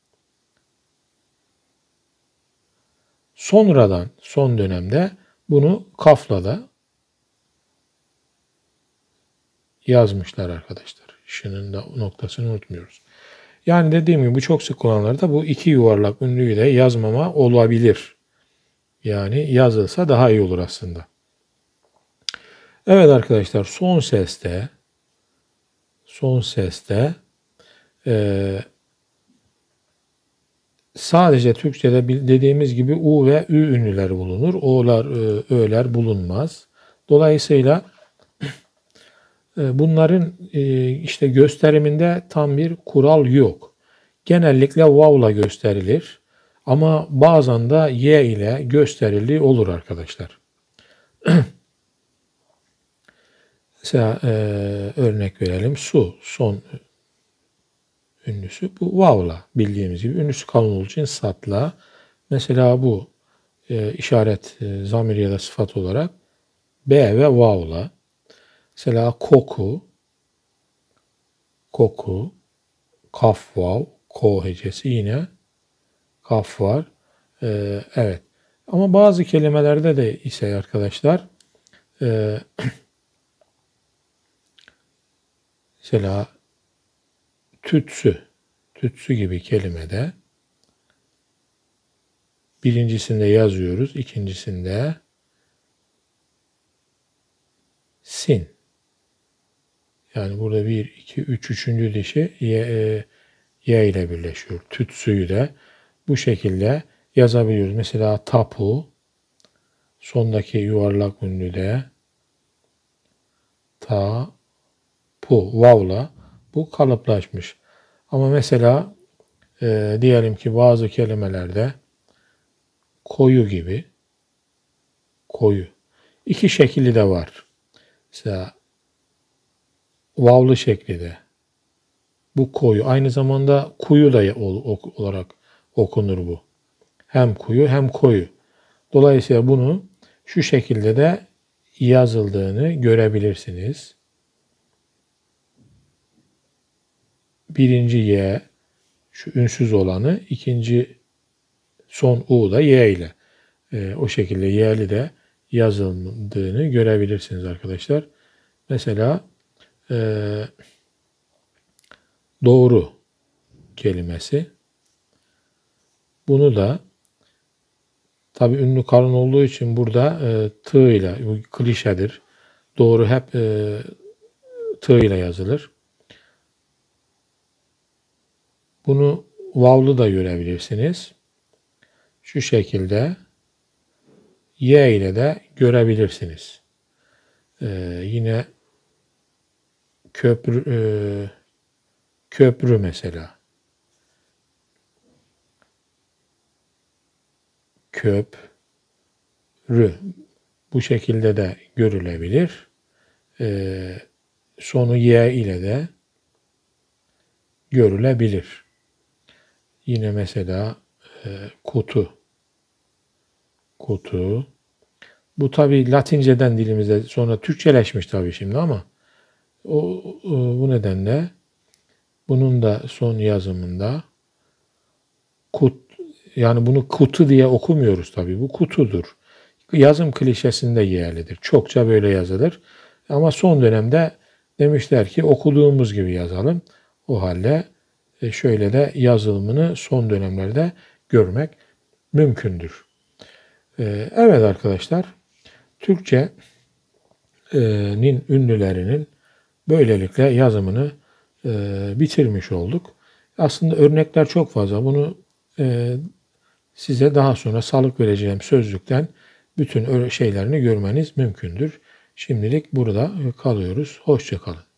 Sonradan son dönemde bunu kafla da yazmışlar arkadaşlar. Şunun da noktasını unutmuyoruz. Yani dediğim gibi bu çok sık kullanılarda bu iki yuvarlak ünlüyü de yazmama olabilir. Yani yazılsa daha iyi olur aslında. Evet arkadaşlar son seste sadece Türkçe'de dediğimiz gibi U ve Ü ünlüleri bulunur. O'lar, Ö'ler bulunmaz. Dolayısıyla bunların işte gösteriminde tam bir kural yok. Genellikle vav'la gösterilir. Ama bazen de y ile gösterili olur arkadaşlar. Mesela örnek verelim. Su son ünlüsü. Bu vav'la bildiğimiz gibi. Ünlüsü kalın olduğu için satla. Mesela bu işaret zamir ya da sıfat olarak B ve vav'la. Mesela koku, kaf vav, ko hecesi yine kaf var. Evet. Ama bazı kelimelerde de ise arkadaşlar mesela tütsü gibi kelimede birincisinde yazıyoruz, ikincisinde sin. Yani burada 1, 2, 3, üçüncü dişi y ile birleşiyor. Tütsüyü de bu şekilde yazabiliyoruz. Mesela tapu, sondaki yuvarlak ünlüde ta, pu, vav'la bu kalıplaşmış. Ama mesela diyelim ki bazı kelimelerde koyu. İki şekli de var. Mesela vav'lı şekli de. Bu koyu. Aynı zamanda kuyu da olarak okunur bu. Hem kuyu hem koyu. Dolayısıyla bunu şu şekilde de yazıldığını görebilirsiniz. Birinci Y şu ünsüz olanı, ikinci son U da Y ile. O şekilde Y'li de yazıldığını görebilirsiniz arkadaşlar. Mesela doğru kelimesi. Bunu da tabi ünlü kalın olduğu için burada tığ ile, bu klişedir. Doğru hep tığ ile yazılır. Bunu vav'lı da görebilirsiniz. Şu şekilde y ile de görebilirsiniz. Yine köprü mesela. Köprü. Bu şekilde de görülebilir. Sonu y ile de görülebilir. Yine mesela kutu. Bu tabi Latinceden dilimize sonra Türkçeleşmiş tabi şimdi ama bu nedenle bunun da son yazımında yani bunu kutu diye okumuyoruz tabi. Bu kutudur. Yazım klişesinde yerlidir. Çokça böyle yazılır. Ama son dönemde demişler ki okuduğumuz gibi yazalım. O halde şöyle de yazılımını son dönemlerde görmek mümkündür. Evet arkadaşlar, Türkçe'nin ünlülerinin böylelikle yazımını bitirmiş olduk. Aslında örnekler çok fazla. Bunu size daha sonra salık vereceğim sözlükten bütün şeylerini görmeniz mümkündür. Şimdilik burada kalıyoruz. Hoşça kalın.